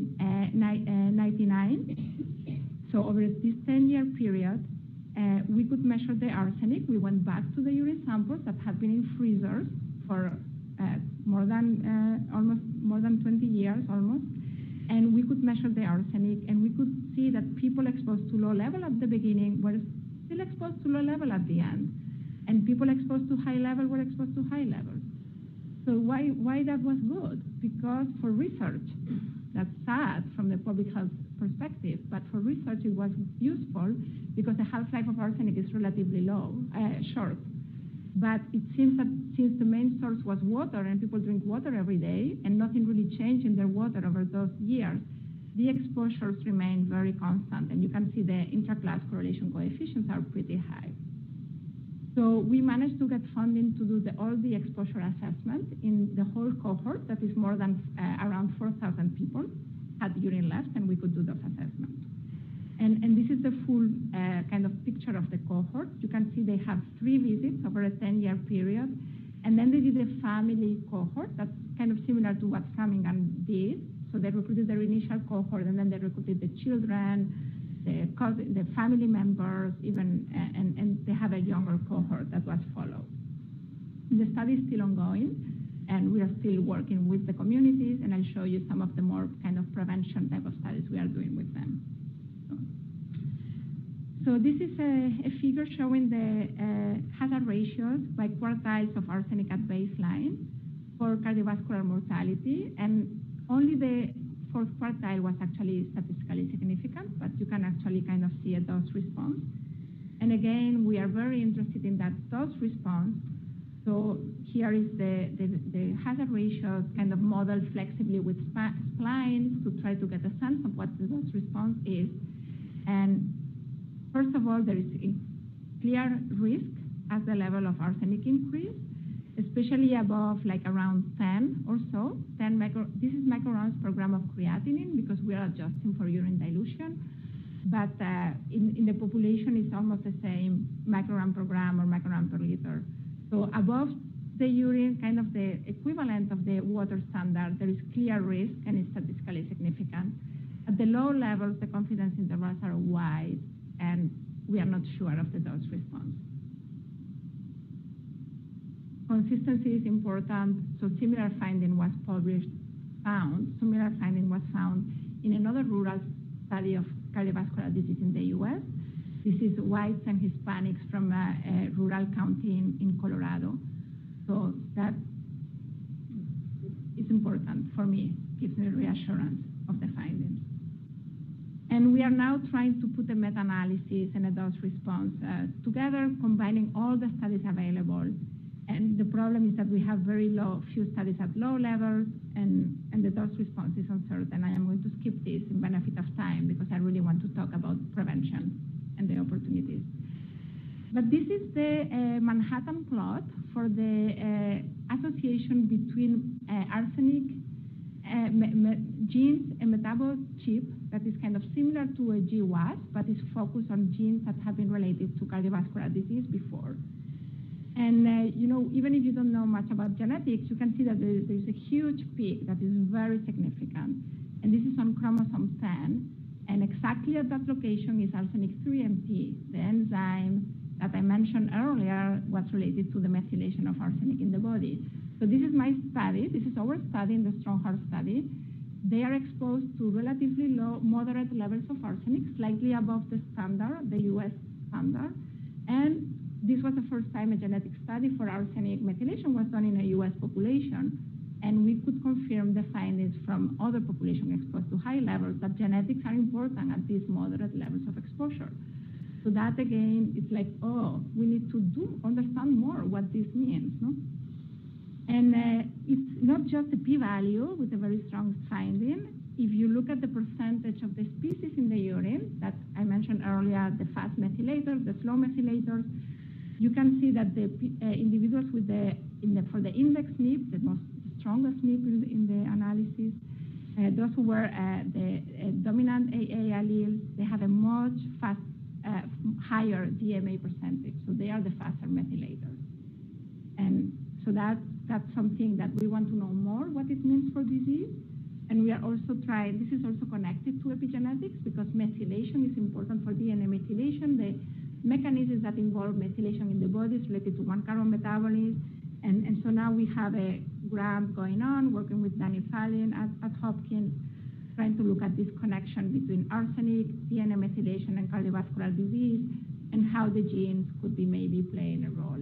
A: 99. So over this 10-year period, we could measure the arsenic. We went back to the urine samples that had been in freezers for more than 20 years almost, and we could measure the arsenic, and we could see that people exposed to low level at the beginning were still exposed to low level at the end, and people exposed to high level were exposed to high levels. So why that was good? Because for research, that's sad from the public health perspective, but for research it was useful because the half-life of arsenic is relatively short. But it seems that since the main source was water and people drink water every day and nothing really changed in their water over those years, the exposures remain very constant, and you can see the intra-class correlation coefficients are pretty high. So we managed to get funding to do all the exposure assessment in the whole cohort, that is more than around 4,000 people had urine left, and we could do those assessments. And this is the full kind of picture of the cohort. You can see they have 3 visits over a 10-year period, and then they did a family cohort that's kind of similar to what Framingham did. So they recruited their initial cohort, and then they recruited the children, the family members, even, and they have a younger cohort that was followed. The study is still ongoing, And we are still working with the communities, and I'll show you some of the more kind of prevention type of studies we are doing with them. So this is a figure showing the hazard ratios by quartiles of arsenic at baseline for cardiovascular mortality, and only the fourth quartile was actually statistically significant, but you can actually kind of see a dose response. And again, we are very interested in that dose response. So here is the hazard ratios kind of modeled flexibly with splines to try to get a sense of what the dose response is. And first of all, there is a clear risk as the level of arsenic increase, especially above like around 10 or so. This is micrograms per gram of creatinine because we are adjusting for urine dilution. But in the population, it's almost the same microgram per gram or microgram per liter. So above the urine, kind of the equivalent of the water standard, there is clear risk and it's statistically significant. At the low levels, the confidence intervals are wide, and we are not sure of the dose response. Consistency is important, so similar finding was found in another rural study of cardiovascular disease in the U.S. This is whites and Hispanics from a rural county in Colorado. So that is important for me, gives me reassurance of the findings. And we are now trying to put a meta-analysis and a dose response together, combining all the studies available. And the problem is that we have few studies at low levels, and the dose response is uncertain. I am going to skip this in benefit of time because I really want to talk about prevention and the opportunities. But this is the Manhattan plot for the association between arsenic genes, a metabolic chip that is kind of similar to a GWAS, but is focused on genes that have been related to cardiovascular disease before. And even if you don't know much about genetics, you can see that there is a huge peak that is very significant. And this is on chromosome 10. And exactly at that location is arsenic 3-MT, the enzyme that I mentioned earlier was related to the methylation of arsenic in the body. So this is my study. This is our study in the Strong Heart study. They are exposed to relatively low, moderate levels of arsenic, slightly above the standard, the US standard. And this was the first time a genetic study for arsenic methylation was done in a US population. And we could confirm the findings from other populations exposed to high levels that genetics are important at these moderate levels of exposure. So that again, it's like, oh, we need to understand more what this means, no? And it's not just a p-value with a very strong finding. If you look at the percentage of the species in the urine that I mentioned earlier, the fast methylators, the slow methylators, you can see that the individuals with for the index SNP, the most strongest SNP in the analysis, those who were the dominant AA alleles, they have a much higher DMA percentage, so they are the faster methylators. And so that's something that we want to know more, what it means for disease. And we are also trying, this is also connected to epigenetics because methylation is important for DNA methylation. The mechanisms that involve methylation in the body is related to one-carbon metabolism. And so now we have a grant going on, working with Danny Fallin at Hopkins, trying to look at this connection between arsenic, DNA methylation, and cardiovascular disease, and how the genes could be maybe playing a role.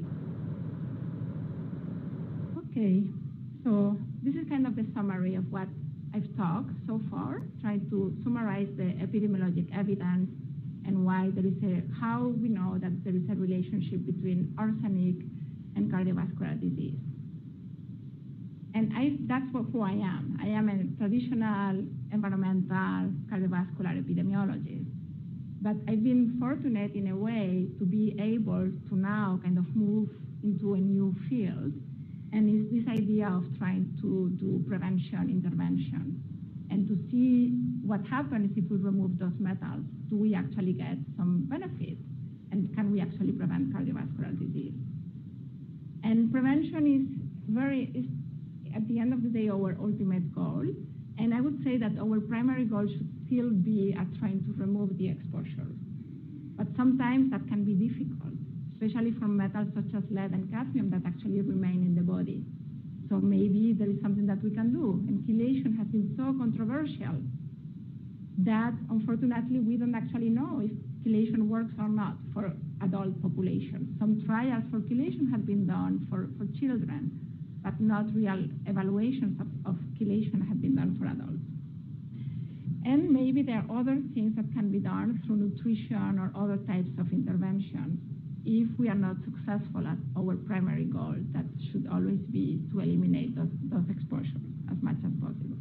A: Okay, so this is kind of the summary of what I've talked so far, trying to summarize the epidemiologic evidence and why how we know that there is a relationship between arsenic and cardiovascular disease. And that's who I am. I am a traditional environmental cardiovascular epidemiologist. But I've been fortunate in a way to be able to now kind of move into a new field. And it's this idea of trying to do prevention intervention and to see what happens if we remove those metals. Do we actually get some benefit? And can we actually prevent cardiovascular disease? And prevention is at the end of the day, our ultimate goal. And I would say that our primary goal should still be at trying to remove the exposure. But sometimes that can be difficult, especially from metals such as lead and cadmium that actually remain in the body. So maybe there is something that we can do. And chelation has been so controversial that unfortunately we don't actually know if chelation works or not for adult population. Some trials for chelation have been done for children, but not real evaluations of chelation have been done for adults. And maybe there are other things that can be done through nutrition or other types of interventions if we are not successful at our primary goal, that should always be to eliminate those exposures as much as possible.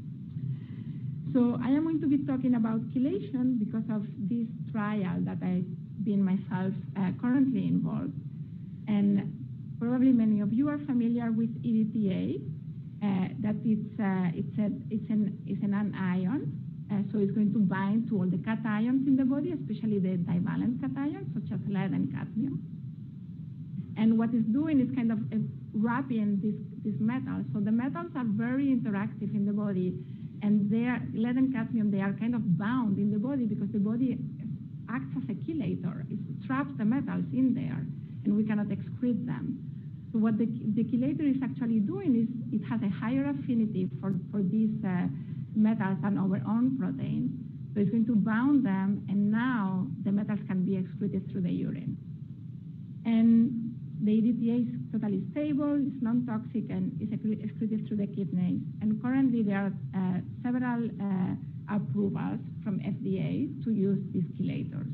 A: So I am going to be talking about chelation because of this trial that I've been myself currently involved. And probably many of you are familiar with EDTA, that it's an anion. So it's going to bind to all the cations in the body, especially the divalent cations, such as lead and cadmium. And what it's doing is kind of wrapping these metals. So the metals are very interactive in the body, and lead and cadmium, they are kind of bound in the body because the body acts as a chelator. It traps the metals in there, and we cannot excrete them. So what the chelator is actually doing is it has a higher affinity for these metals than our own proteins. So it's going to bound them, and now the metals can be excreted through the urine. And the EDTA is totally stable, it's non-toxic, and is excreted through the kidneys. And currently there are several approvals from FDA to use these chelators.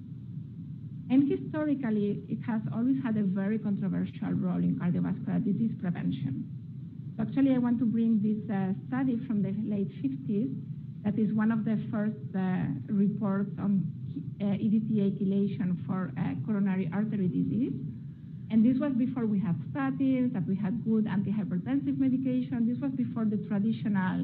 A: And historically, it has always had a very controversial role in cardiovascular disease prevention. So actually, I want to bring this study from the late 50s that is one of the first reports on EDTA chelation for coronary artery disease. And this was before we had statins, that we had good antihypertensive medication. This was before the traditional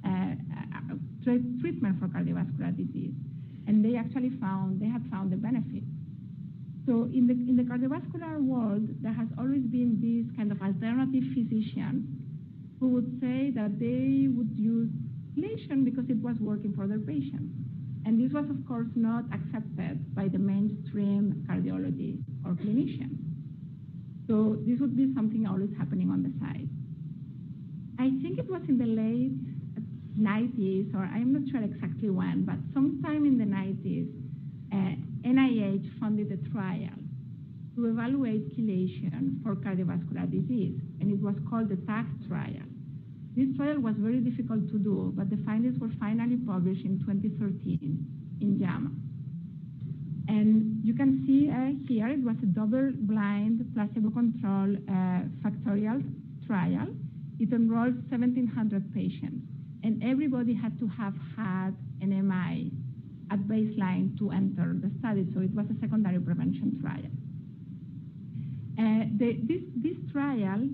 A: treatment for cardiovascular disease. And they actually had found the benefit. So in the cardiovascular world, there has always been this kind of alternative physician who would say that they would use chelation because it was working for their patients. And this was, of course, not accepted by the mainstream cardiology or clinicians. So this would be something always happening on the side. I think it was in the late 90s, or I'm not sure exactly when, but sometime in the 90s, NIH funded a trial to evaluate chelation for cardiovascular disease, and it was called the TAG trial. This trial was very difficult to do, but the findings were finally published in 2013 in JAMA. And you can see here, it was a double-blind, placebo-controlled factorial trial. It enrolled 1,700 patients, and everybody had to have had an MI at baseline to enter the study, so it was a secondary prevention trial. This trial,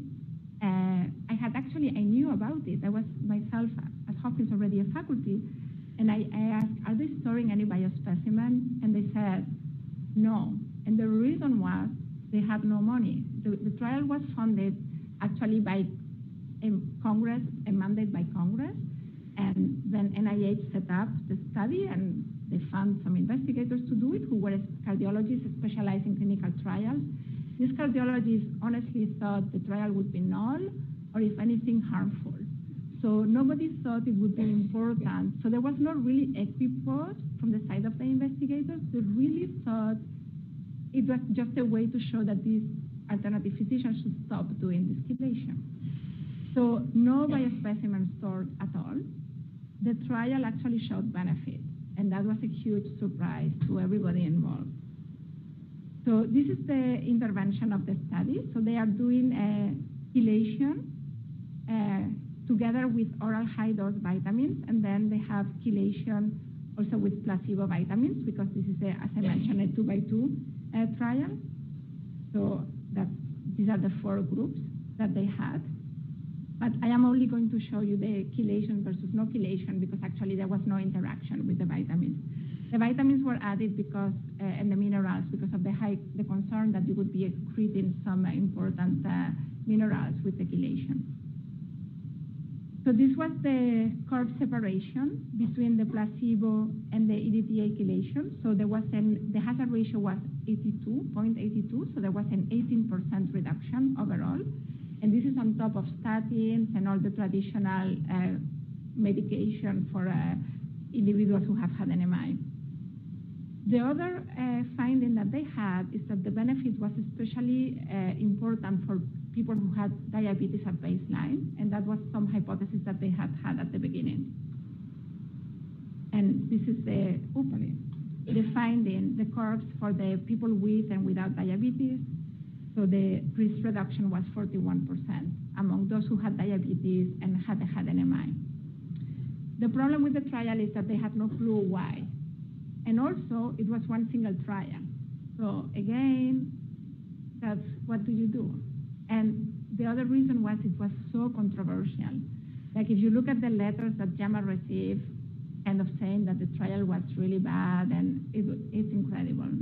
A: I knew about it. I was myself at Hopkins already a faculty, and I asked, are they storing any biospecimen? And they said, no. And the reason was they had no money. The trial was funded actually by Congress, a mandate by Congress, and then NIH set up the study, and they found some investigators to do it who were cardiologists specialized in clinical trials. These cardiologists honestly thought the trial would be null, or if anything, harmful. So nobody thought it would be important. So there was not really equipoise from the side of the investigators. They really thought it was just a way to show that these alternative physicians should stop doing this chelation. So no biospecimen stored at all. The trial actually showed benefit, and that was a huge surprise to everybody involved. So this is the intervention of the study. So they are doing chelation together with oral high-dose vitamins, and then they have chelation also with placebo vitamins, because this is, as I mentioned, a 2x2 trial. So these are the 4 groups that they had. But I am only going to show you the chelation versus no chelation, because actually there was no interaction with the vitamins. The vitamins were added because, and the minerals, because of the concern that you would be excreting some important minerals with the chelation. So this was the curve separation between the placebo and the EDTA chelation. So the hazard ratio was 82.82, so there was an 18% reduction overall. And this is on top of statins and all the traditional medication for individuals who have had NMI. The other finding that they had is that the benefit was especially important for people who had diabetes at baseline, and that was some hypothesis that they had had at the beginning. And this is the finding, the curves for the people with and without diabetes. So the risk reduction was 41% among those who had diabetes and had NMI. The problem with the trial is that they had no clue why. And also, it was one single trial. So again, that's what do you do? And the other reason was it was so controversial. Like if you look at the letters that JAMA received, kind of saying that the trial was really bad, and it's incredible. No?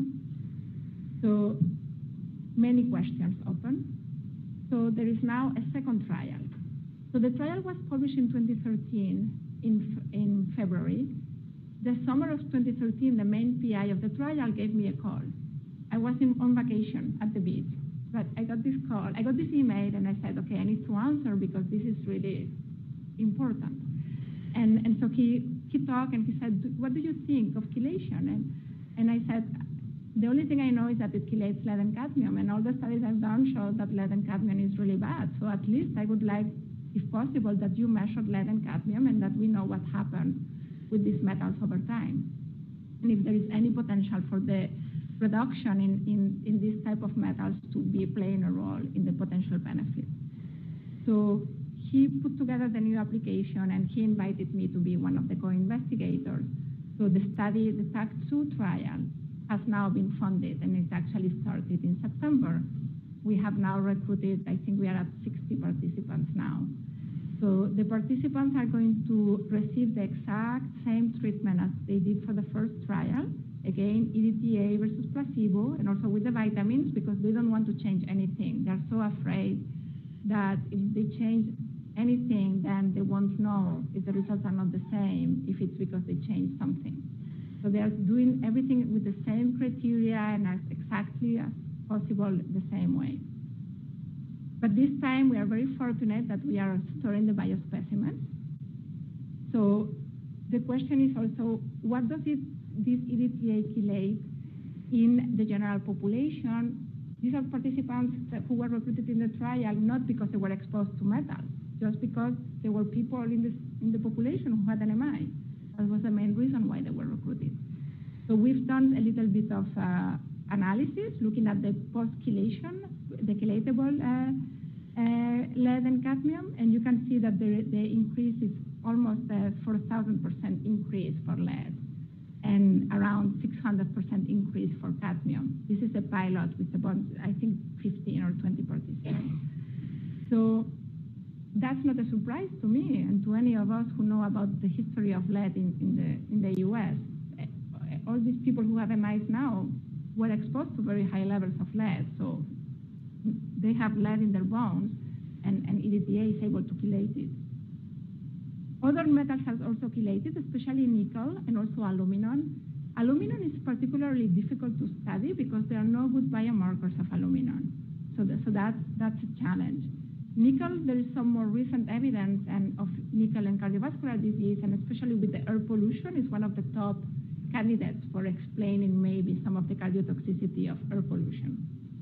A: So many questions open. So there is now a second trial. So the trial was published in 2013 in February. The summer of 2013, the main PI of the trial gave me a call. I was on vacation at the beach, but I got this call. I got this email, and I said, okay, I need to answer because this is really important. And so he talked, and he said, what do you think of chelation? And I said, the only thing I know is that it chelates lead and cadmium, and all the studies I've done show that lead and cadmium is really bad. So at least I would like, if possible, that you measured lead and cadmium and that we know what happens with these metals over time. And if there is any potential for the reduction in this type of metals to be playing a role in the potential benefit. So he put together the new application, and he invited me to be one of the co-investigators. So the study, the TAC2 trial, has now been funded, and it's actually started in September. We have now recruited, I think we are at 60 participants now. So the participants are going to receive the exact same treatment as they did for the first trial. Again, EDTA versus placebo, and also with the vitamins, because they don't want to change anything. They're so afraid that if they change anything, then they won't know if the results are not the same, if it's because they changed something. So they are doing everything with the same criteria and as exactly as possible the same way. But this time we are very fortunate that we are storing the biospecimens. So the question is also, what does this EDTA chelate in the general population? These are participants who were recruited in the trial not because they were exposed to metals, just because there were people in the population who had NMI. That was the main reason why they were recruited. So we've done a little bit of analysis, looking at the post-chelation, the chelatable lead and cadmium, and you can see that the increase is almost a 4,000% increase for lead, and around 600% increase for cadmium. This is a pilot with about, I think, 15 or 20 participants. So that's not a surprise to me and to any of us who know about the history of lead in the US. All these people who have MIs now were exposed to very high levels of lead, so they have lead in their bones, and EDTA is able to chelate it. Other metals have also chelated, especially nickel and also aluminum. Aluminum is particularly difficult to study because there are no good biomarkers of aluminum. So that's a challenge. Nickel, there is some more recent evidence of nickel and cardiovascular disease, and especially with the air pollution, is one of the top candidates for explaining maybe some of the cardiotoxicity of air pollution.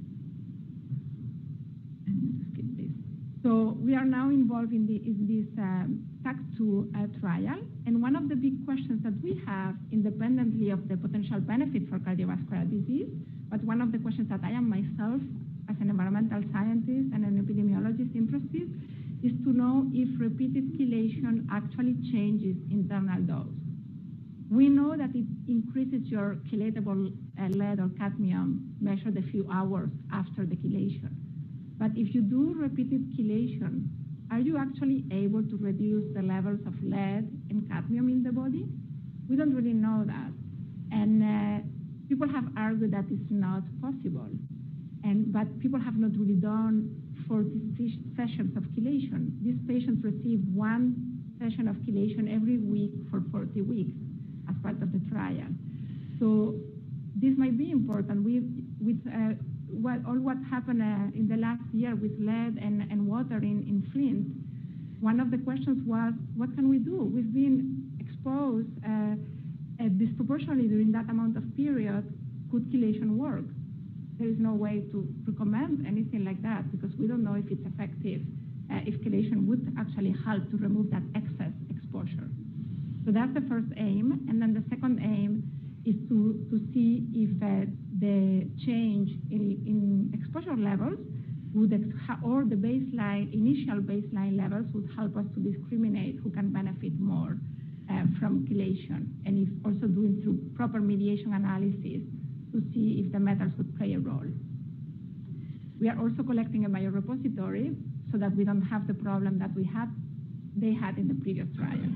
A: Skip this. So we are now involved in this TAC2 trial, and one of the big questions that we have, independently of the potential benefit for cardiovascular disease, but one of the questions that I am myself, as an environmental scientist and an epidemiologist interested, is to know if repeated chelation actually changes internal dose. We know that it increases your chelatable lead or cadmium measured a few hours after the chelation. But if you do repeated chelation, are you actually able to reduce the levels of lead and cadmium in the body? We don't really know that. And people have argued that it's not possible. But people have not really done 40 sessions of chelation. These patients receive one session of chelation every week for 40 weeks as part of the trial. So this might be important. With what happened in the last year with lead and water in Flint, one of the questions was, what can we do? We've been exposed disproportionately during that amount of period. Could chelation work? There is no way to recommend anything like that because we don't know if it's effective, if chelation would actually help to remove that excess exposure. So that's the first aim. And then the second aim is to see if the change in exposure levels or the initial baseline levels would help us to discriminate who can benefit more from chelation, and if also doing through proper mediation analysis to see if the metals would play a role. We are also collecting a biorepository so that we don't have the problem that they had in the previous trial.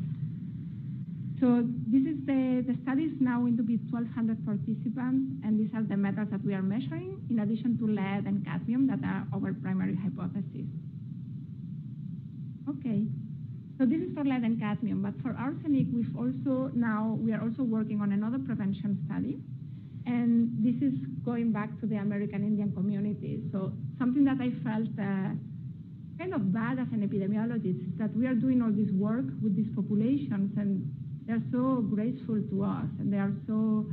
A: So this is the study is now going to be 1,200 participants, and these are the metals that we are measuring, in addition to lead and cadmium that are our primary hypothesis. Okay, so this is for lead and cadmium, but for arsenic, we are also working on another prevention study, and this is going back to the American Indian community. So something that I felt kind of bad as an epidemiologist is that we are doing all this work with these populations, and they're so graceful to us, and they are so,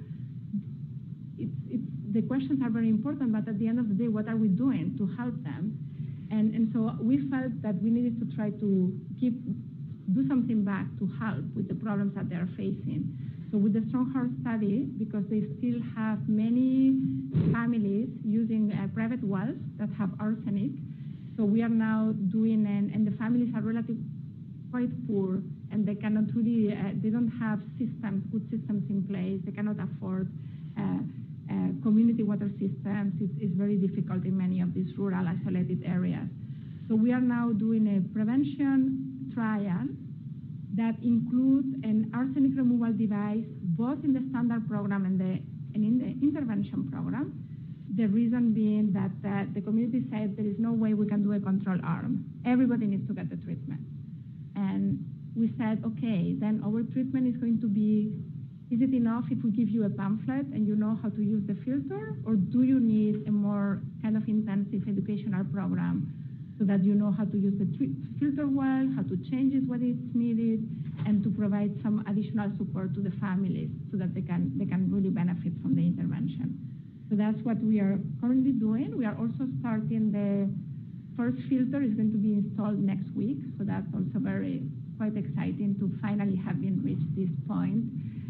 A: the questions are very important, but at the end of the day, what are we doing to help them? And so we felt that we needed to try to do something back to help with the problems that they are facing. So with the Strong Heart study, because they still have many families using private wells that have arsenic, so we are now doing, and the families are relatively quite poor, and they cannot really, they don't have good systems in place. They cannot afford community water systems. It's very difficult in many of these rural, isolated areas. So we are now doing a prevention trial that includes an arsenic removal device, both in the standard program and in the intervention program. The reason being that the community said there is no way we can do a control arm. Everybody needs to get the treatment. And we said, okay, then our treatment is going to be, is it enough if we give you a pamphlet and you know how to use the filter, or do you need a more kind of intensive educational program so that you know how to use the filter well, how to change it when it's needed, and to provide some additional support to the families so that they can really benefit from the intervention. So that's what we are currently doing. We are also starting the first filter is going to be installed next week, so that's also quite exciting to finally have been reached this point.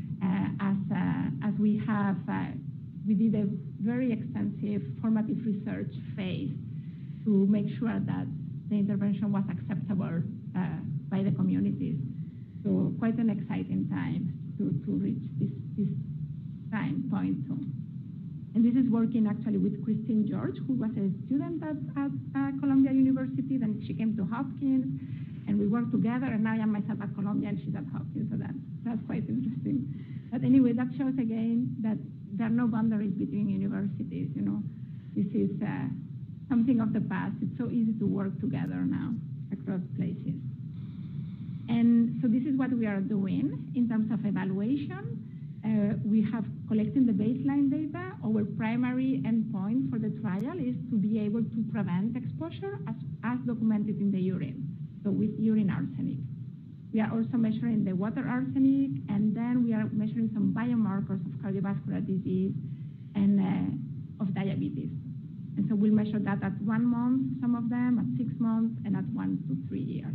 A: As we did a very extensive formative research phase to make sure that the intervention was acceptable by the communities. So quite an exciting time to reach this time point. And this is working actually with Christine George, who was a student at Columbia University, then she came to Hopkins, and we worked together, and now I am myself at Columbia and she's at Hopkins, so that's quite interesting. But anyway, that shows again that there are no boundaries between universities, you know. This is something of the past. It's so easy to work together now across places. And so this is what we are doing in terms of evaluation. We have collected the baseline data. Our primary endpoint for the trial is to be able to prevent exposure as documented in the urine, so with urine arsenic. We are also measuring the water arsenic, and then we are measuring some biomarkers of cardiovascular disease and of diabetes. And so we'll measure that at 1 month, some of them, at 6 months, and at 1 to 3 years.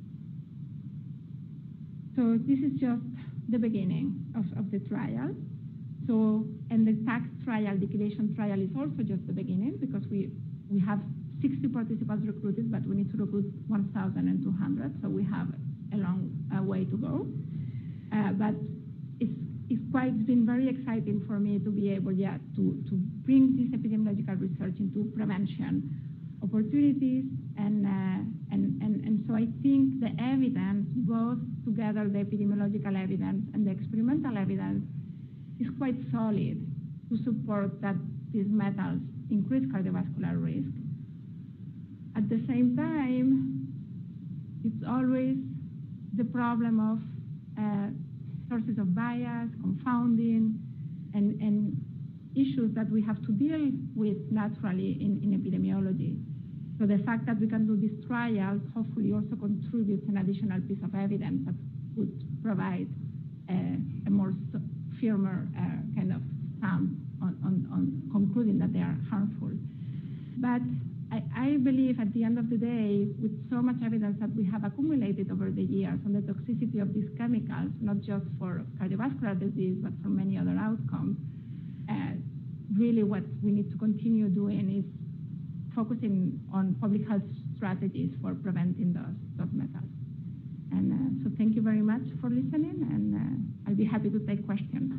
A: So this is just the beginning of the trial. So, and the TAX trial, the chelation trial, is also just the beginning, because we have 60 participants recruited, but we need to recruit 1,200, so we have a long way to go. But it's been very exciting for me to be able, to bring this epidemiological research into prevention opportunities, and so I think the evidence, both together the epidemiological evidence and the experimental evidence, is quite solid to support that these metals increase cardiovascular risk. At the same time, it's always the problem of sources of bias, confounding, and issues that we have to deal with naturally in epidemiology. So the fact that we can do these trials hopefully also contributes an additional piece of evidence that would provide a more firmer kind of stamp on concluding that they are harmful. But I believe at the end of the day, with so much evidence that we have accumulated over the years on the toxicity of these chemicals, not just for cardiovascular disease, but for many other outcomes, really what we need to continue doing is focusing on public health strategies for preventing those metals. And so thank you very much for listening, and I'll be happy to take questions.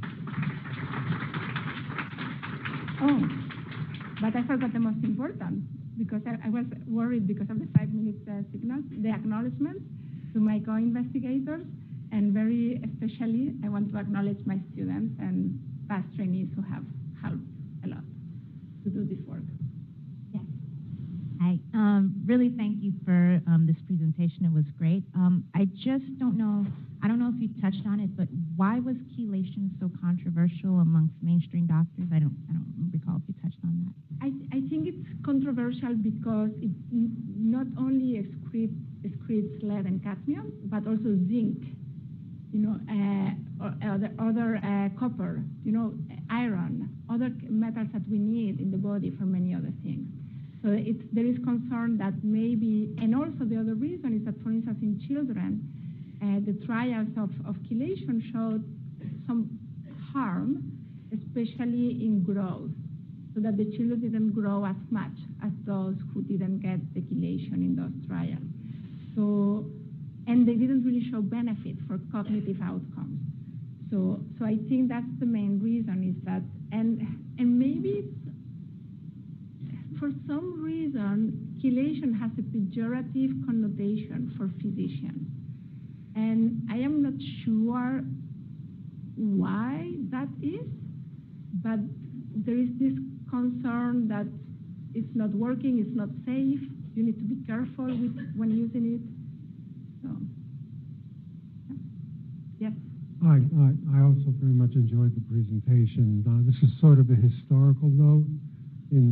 A: Oh, but I forgot the most important, because I was worried because of the 5-minute signal, the acknowledgement to my co-investigators, and very especially I want to acknowledge my students and past trainees who have helped a lot to do this work. Yes.
C: Hi. Really thank you for this presentation. It was great. I just don't know, I don't know if you touched on it, but why was chelation so controversial amongst mainstream doctors? I don't recall if you touched on that.
A: I think it's controversial because it not only excretes lead and cadmium, but also zinc, or other copper, iron, other metals that we need in the body for many other things. So there is concern that maybe, and also the other reason is that, for instance, in children, the trials of chelation showed some harm, especially in growth, so that the children didn't grow as much as those who didn't get the chelation in those trials. So, and they didn't really show benefit for cognitive outcomes. So I think that's the main reason is that, and maybe for some reason, chelation has a pejorative connotation for physicians. And I am not sure why that is, but there is this concern that it's not working, it's not safe, you need to be careful when using it. So, yeah. Yes.
D: I also very much enjoyed the presentation. This is sort of a historical note. In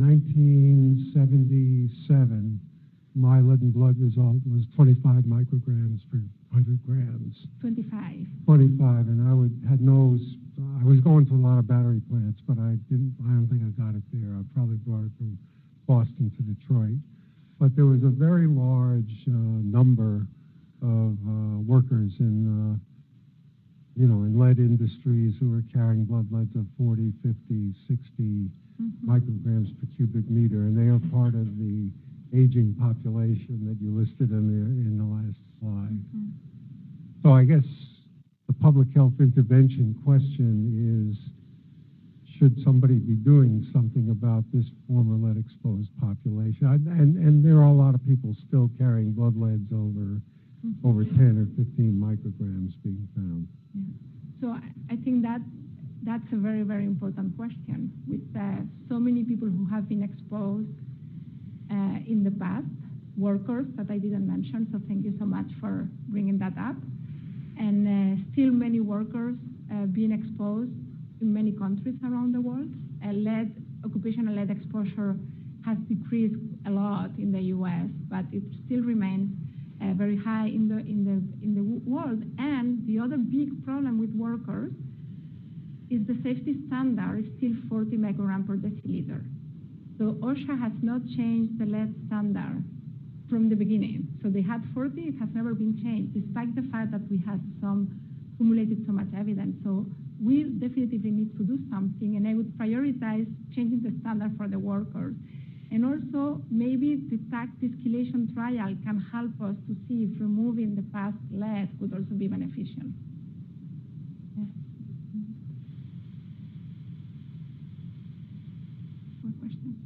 D: 1977, my lead in blood result was 25 micrograms per 100 grams.
A: 25.
D: 25, and I was going to a lot of battery plants, but I don't think I got it there. I probably brought it from Boston to Detroit. But there was a very large number of workers in lead industries who were carrying blood leads of 40, 50, 60 micrograms per cubic meter, and they are part of the aging population that you listed in the last slide. So I guess the public health intervention question is, should somebody be doing something about this former lead-exposed population? And there are a lot of people still carrying blood leads over 10 or 15 micrograms being found.
A: Yeah. So I think that's a very, very important question. With so many people who have been exposed in the past, workers that I didn't mention, so thank you so much for bringing that up. And still many workers being exposed in many countries around the world. Occupational lead exposure has decreased a lot in the U.S., but it still remains very high in the world. And the other big problem with workers is the safety standard is still 40 microgram per deciliter. So OSHA has not changed the lead standard from the beginning. So they had 40, it has never been changed, despite the fact that we had accumulated so much evidence. So we definitely need to do something, and I would prioritize changing the standard for the workers. And also, maybe the this chelation trial can help us to see if removing the past lead could also be beneficial. Yes. More questions?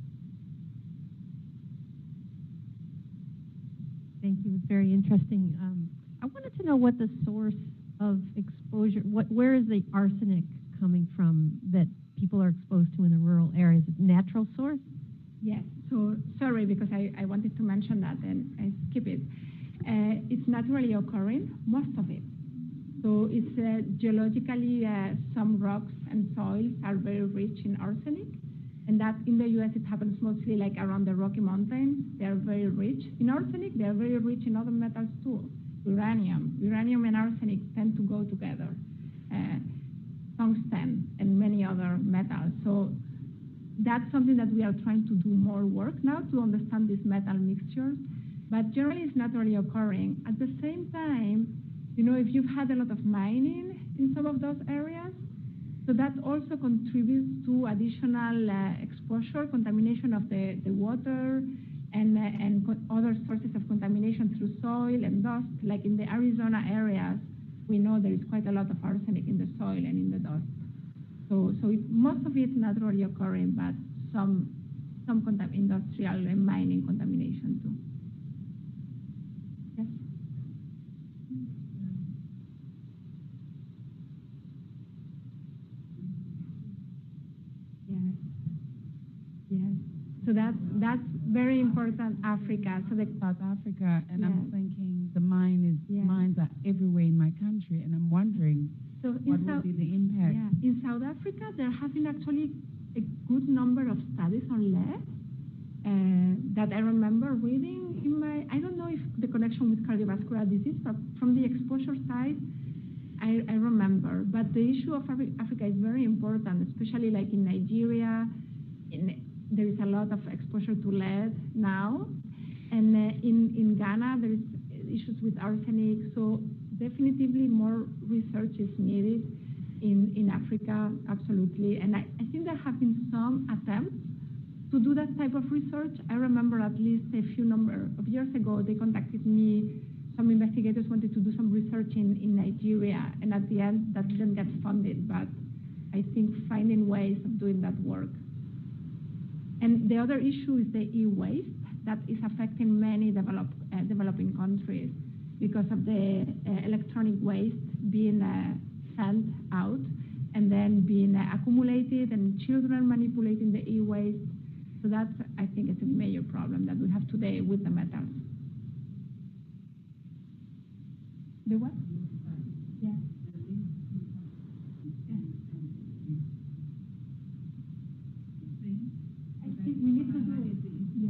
B: Thank you. It was very interesting. I wanted to know what the source of exposure, where is the arsenic coming from that people are exposed to in the rural areas? Natural source?
A: Yes. So sorry, because I wanted to mention that and I skip it. It's naturally occurring, most of it. So it's geologically, some rocks and soils are very rich in arsenic. And that in the US, it happens mostly like around the Rocky Mountains. They are very rich in arsenic. They are very rich in other metals too. Uranium and arsenic tend to go together. Tungsten and many other metals. So that's something that we are trying to do more work now to understand these metal mixtures. But generally, it's naturally occurring. At the same time, if you've had a lot of mining in some of those areas, so that also contributes to additional exposure, contamination of the water, and other sources of contamination through soil and dust. Like in the Arizona areas, we know there is quite a lot of arsenic in the soil and in the dust. So most of it naturally occurring, but some industrial and mining contamination too. Yes. Yes. So that's very important. Africa. So
E: South Africa, and
A: yes.
E: I'm thinking the mines are everywhere in my country, and I'm wondering what will be the impact.
A: Yeah. In South Africa, there have been actually a good number of studies on lead that I remember reading in my. I don't know if the connection with cardiovascular disease, but from the exposure side, I remember. But the issue of Africa is very important, especially like in Nigeria. There is a lot of exposure to lead now, and in Ghana there is issues with arsenic. So definitively more research is needed in Africa, absolutely. And I think there have been some attempts to do that type of research. I remember at least a few number of years ago, they contacted me. Some investigators wanted to do some research in Nigeria, and at the end that didn't get funded. But I think finding ways of doing that work. And the other issue is the e-waste that is affecting many developing countries because of the electronic waste being sent out and then being accumulated, and children manipulating the e-waste. So that's, I think, it's a major problem that we have today with the metals. The what? Yeah. I think we need to do it.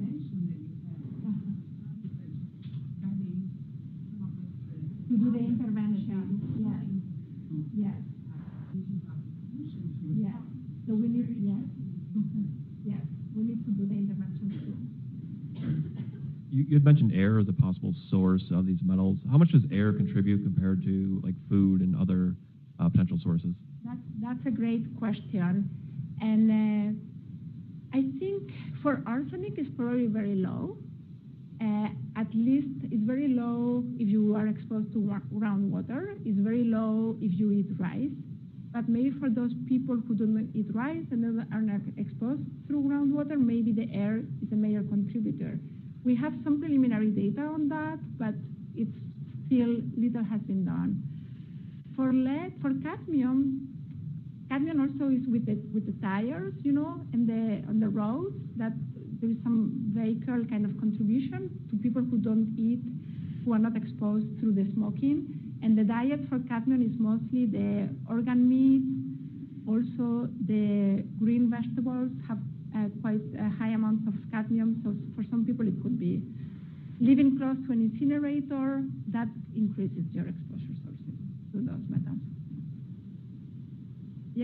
A: To do the intervention. Yes. Yes. Yes. So we need, yes. Yes. We need to do the intervention too.
F: You had mentioned air as a possible source of these metals. How much does air contribute compared to like food and other potential sources?
A: That's a great question. And I think for arsenic it's probably very low. At least it's very low if you are exposed to groundwater. It's very low if you eat rice. But maybe for those people who don't eat rice and are not exposed through groundwater, maybe the air is a major contributor. We have some preliminary data on that, but it's still little has been done. For lead, for cadmium also is with the tires, and on the roads, that there is some vehicle kind of contribution to people who don't eat, who are not exposed through the smoking. And the diet for cadmium is mostly the organ meat. Also, the green vegetables have quite high amounts of cadmium. So for some people, it could be living close to an incinerator. That increases your exposure sources to those metals. Yes?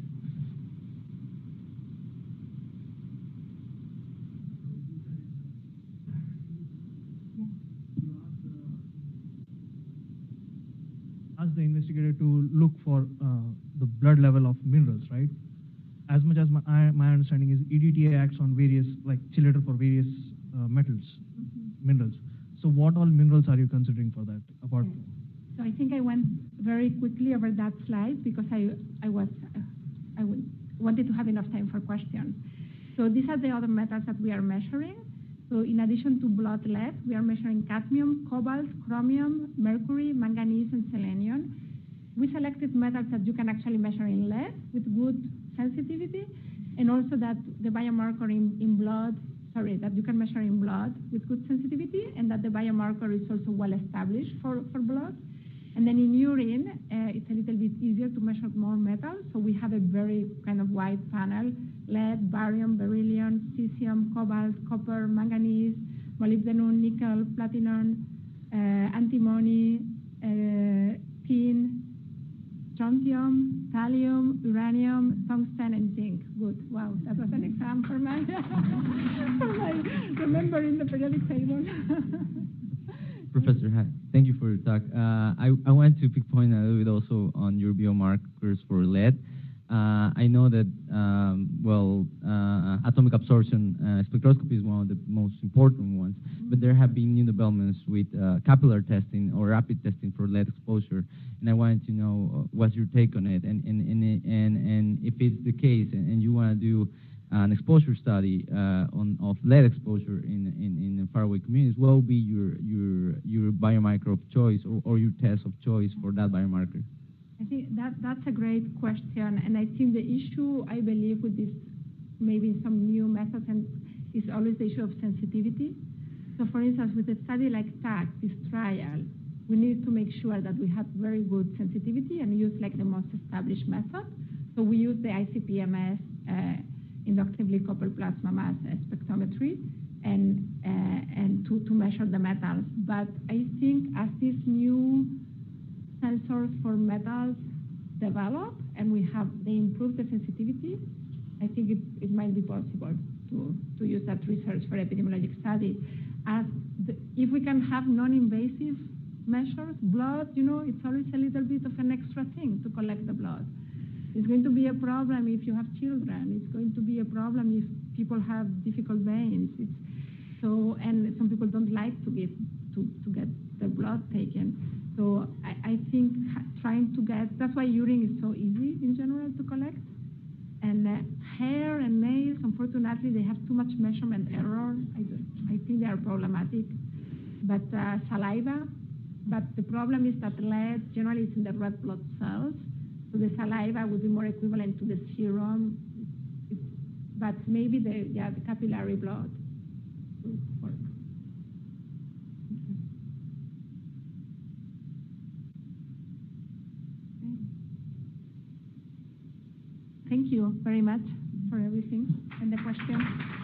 G: Ask the investigator to look for the blood level of minerals, right? As much as my understanding is EDTA acts on various, like chelator for various metals, minerals. So what all minerals are you considering for that? Apart?
A: Okay. So I think I went very quickly over that slide because I wanted to have enough time for questions. So these are the other metals that we are measuring. So in addition to blood lead, we are measuring cadmium, cobalt, chromium, mercury, manganese, and selenium. We selected metals that you can actually measure in lead with good sensitivity, and also that the biomarker in blood, that you can measure in blood with good sensitivity, and that the biomarker is also well established for blood. And then in urine, it's a little bit easier to measure more metals. So we have a very kind of wide panel: lead, barium, beryllium, cesium, cobalt, copper, manganese, molybdenum, nickel, platinum, antimony, tin, strontium, thallium, uranium, tungsten, and zinc. Good. Wow, that was an exam for my, remembering the periodic table.
H: Professor, hi. Thank you for your talk. I want to pick point a little bit also on your biomarkers for lead. I know that, atomic absorption spectroscopy is one of the most important ones, but there have been new developments with capillary testing or rapid testing for lead exposure, and I wanted to know what's your take on it, and if it's the case, and you want to do an exposure study of lead exposure in faraway communities, what will be your biomarker of choice or your test of choice for that biomarker?
A: I think that's a great question, and I think the issue, I believe, with this, maybe some new methods, and is always the issue of sensitivity. So for instance, with a study like TAC, this trial, we need to make sure that we have very good sensitivity and use like the most established method. So we use the ICP-MS, inductively coupled plasma mass spectrometry, and to measure the metals. But I think as these new sensors for metals develop and they improve the sensitivity, I think it might be possible to use that research for epidemiologic study. If we can have non-invasive measures, blood, it's always a little bit of an extra thing to collect the blood. It's going to be a problem if you have children. It's going to be a problem if people have difficult veins. And some people don't like to get their blood taken. So I think trying to that's why urine is so easy in general to collect. And hair and nails, unfortunately, they have too much measurement error. I think they are problematic. But saliva, but the problem is that lead generally is in the red blood cells. So the saliva would be more equivalent to the serum. But maybe the capillary blood will work. Thank you very much for everything and the questions.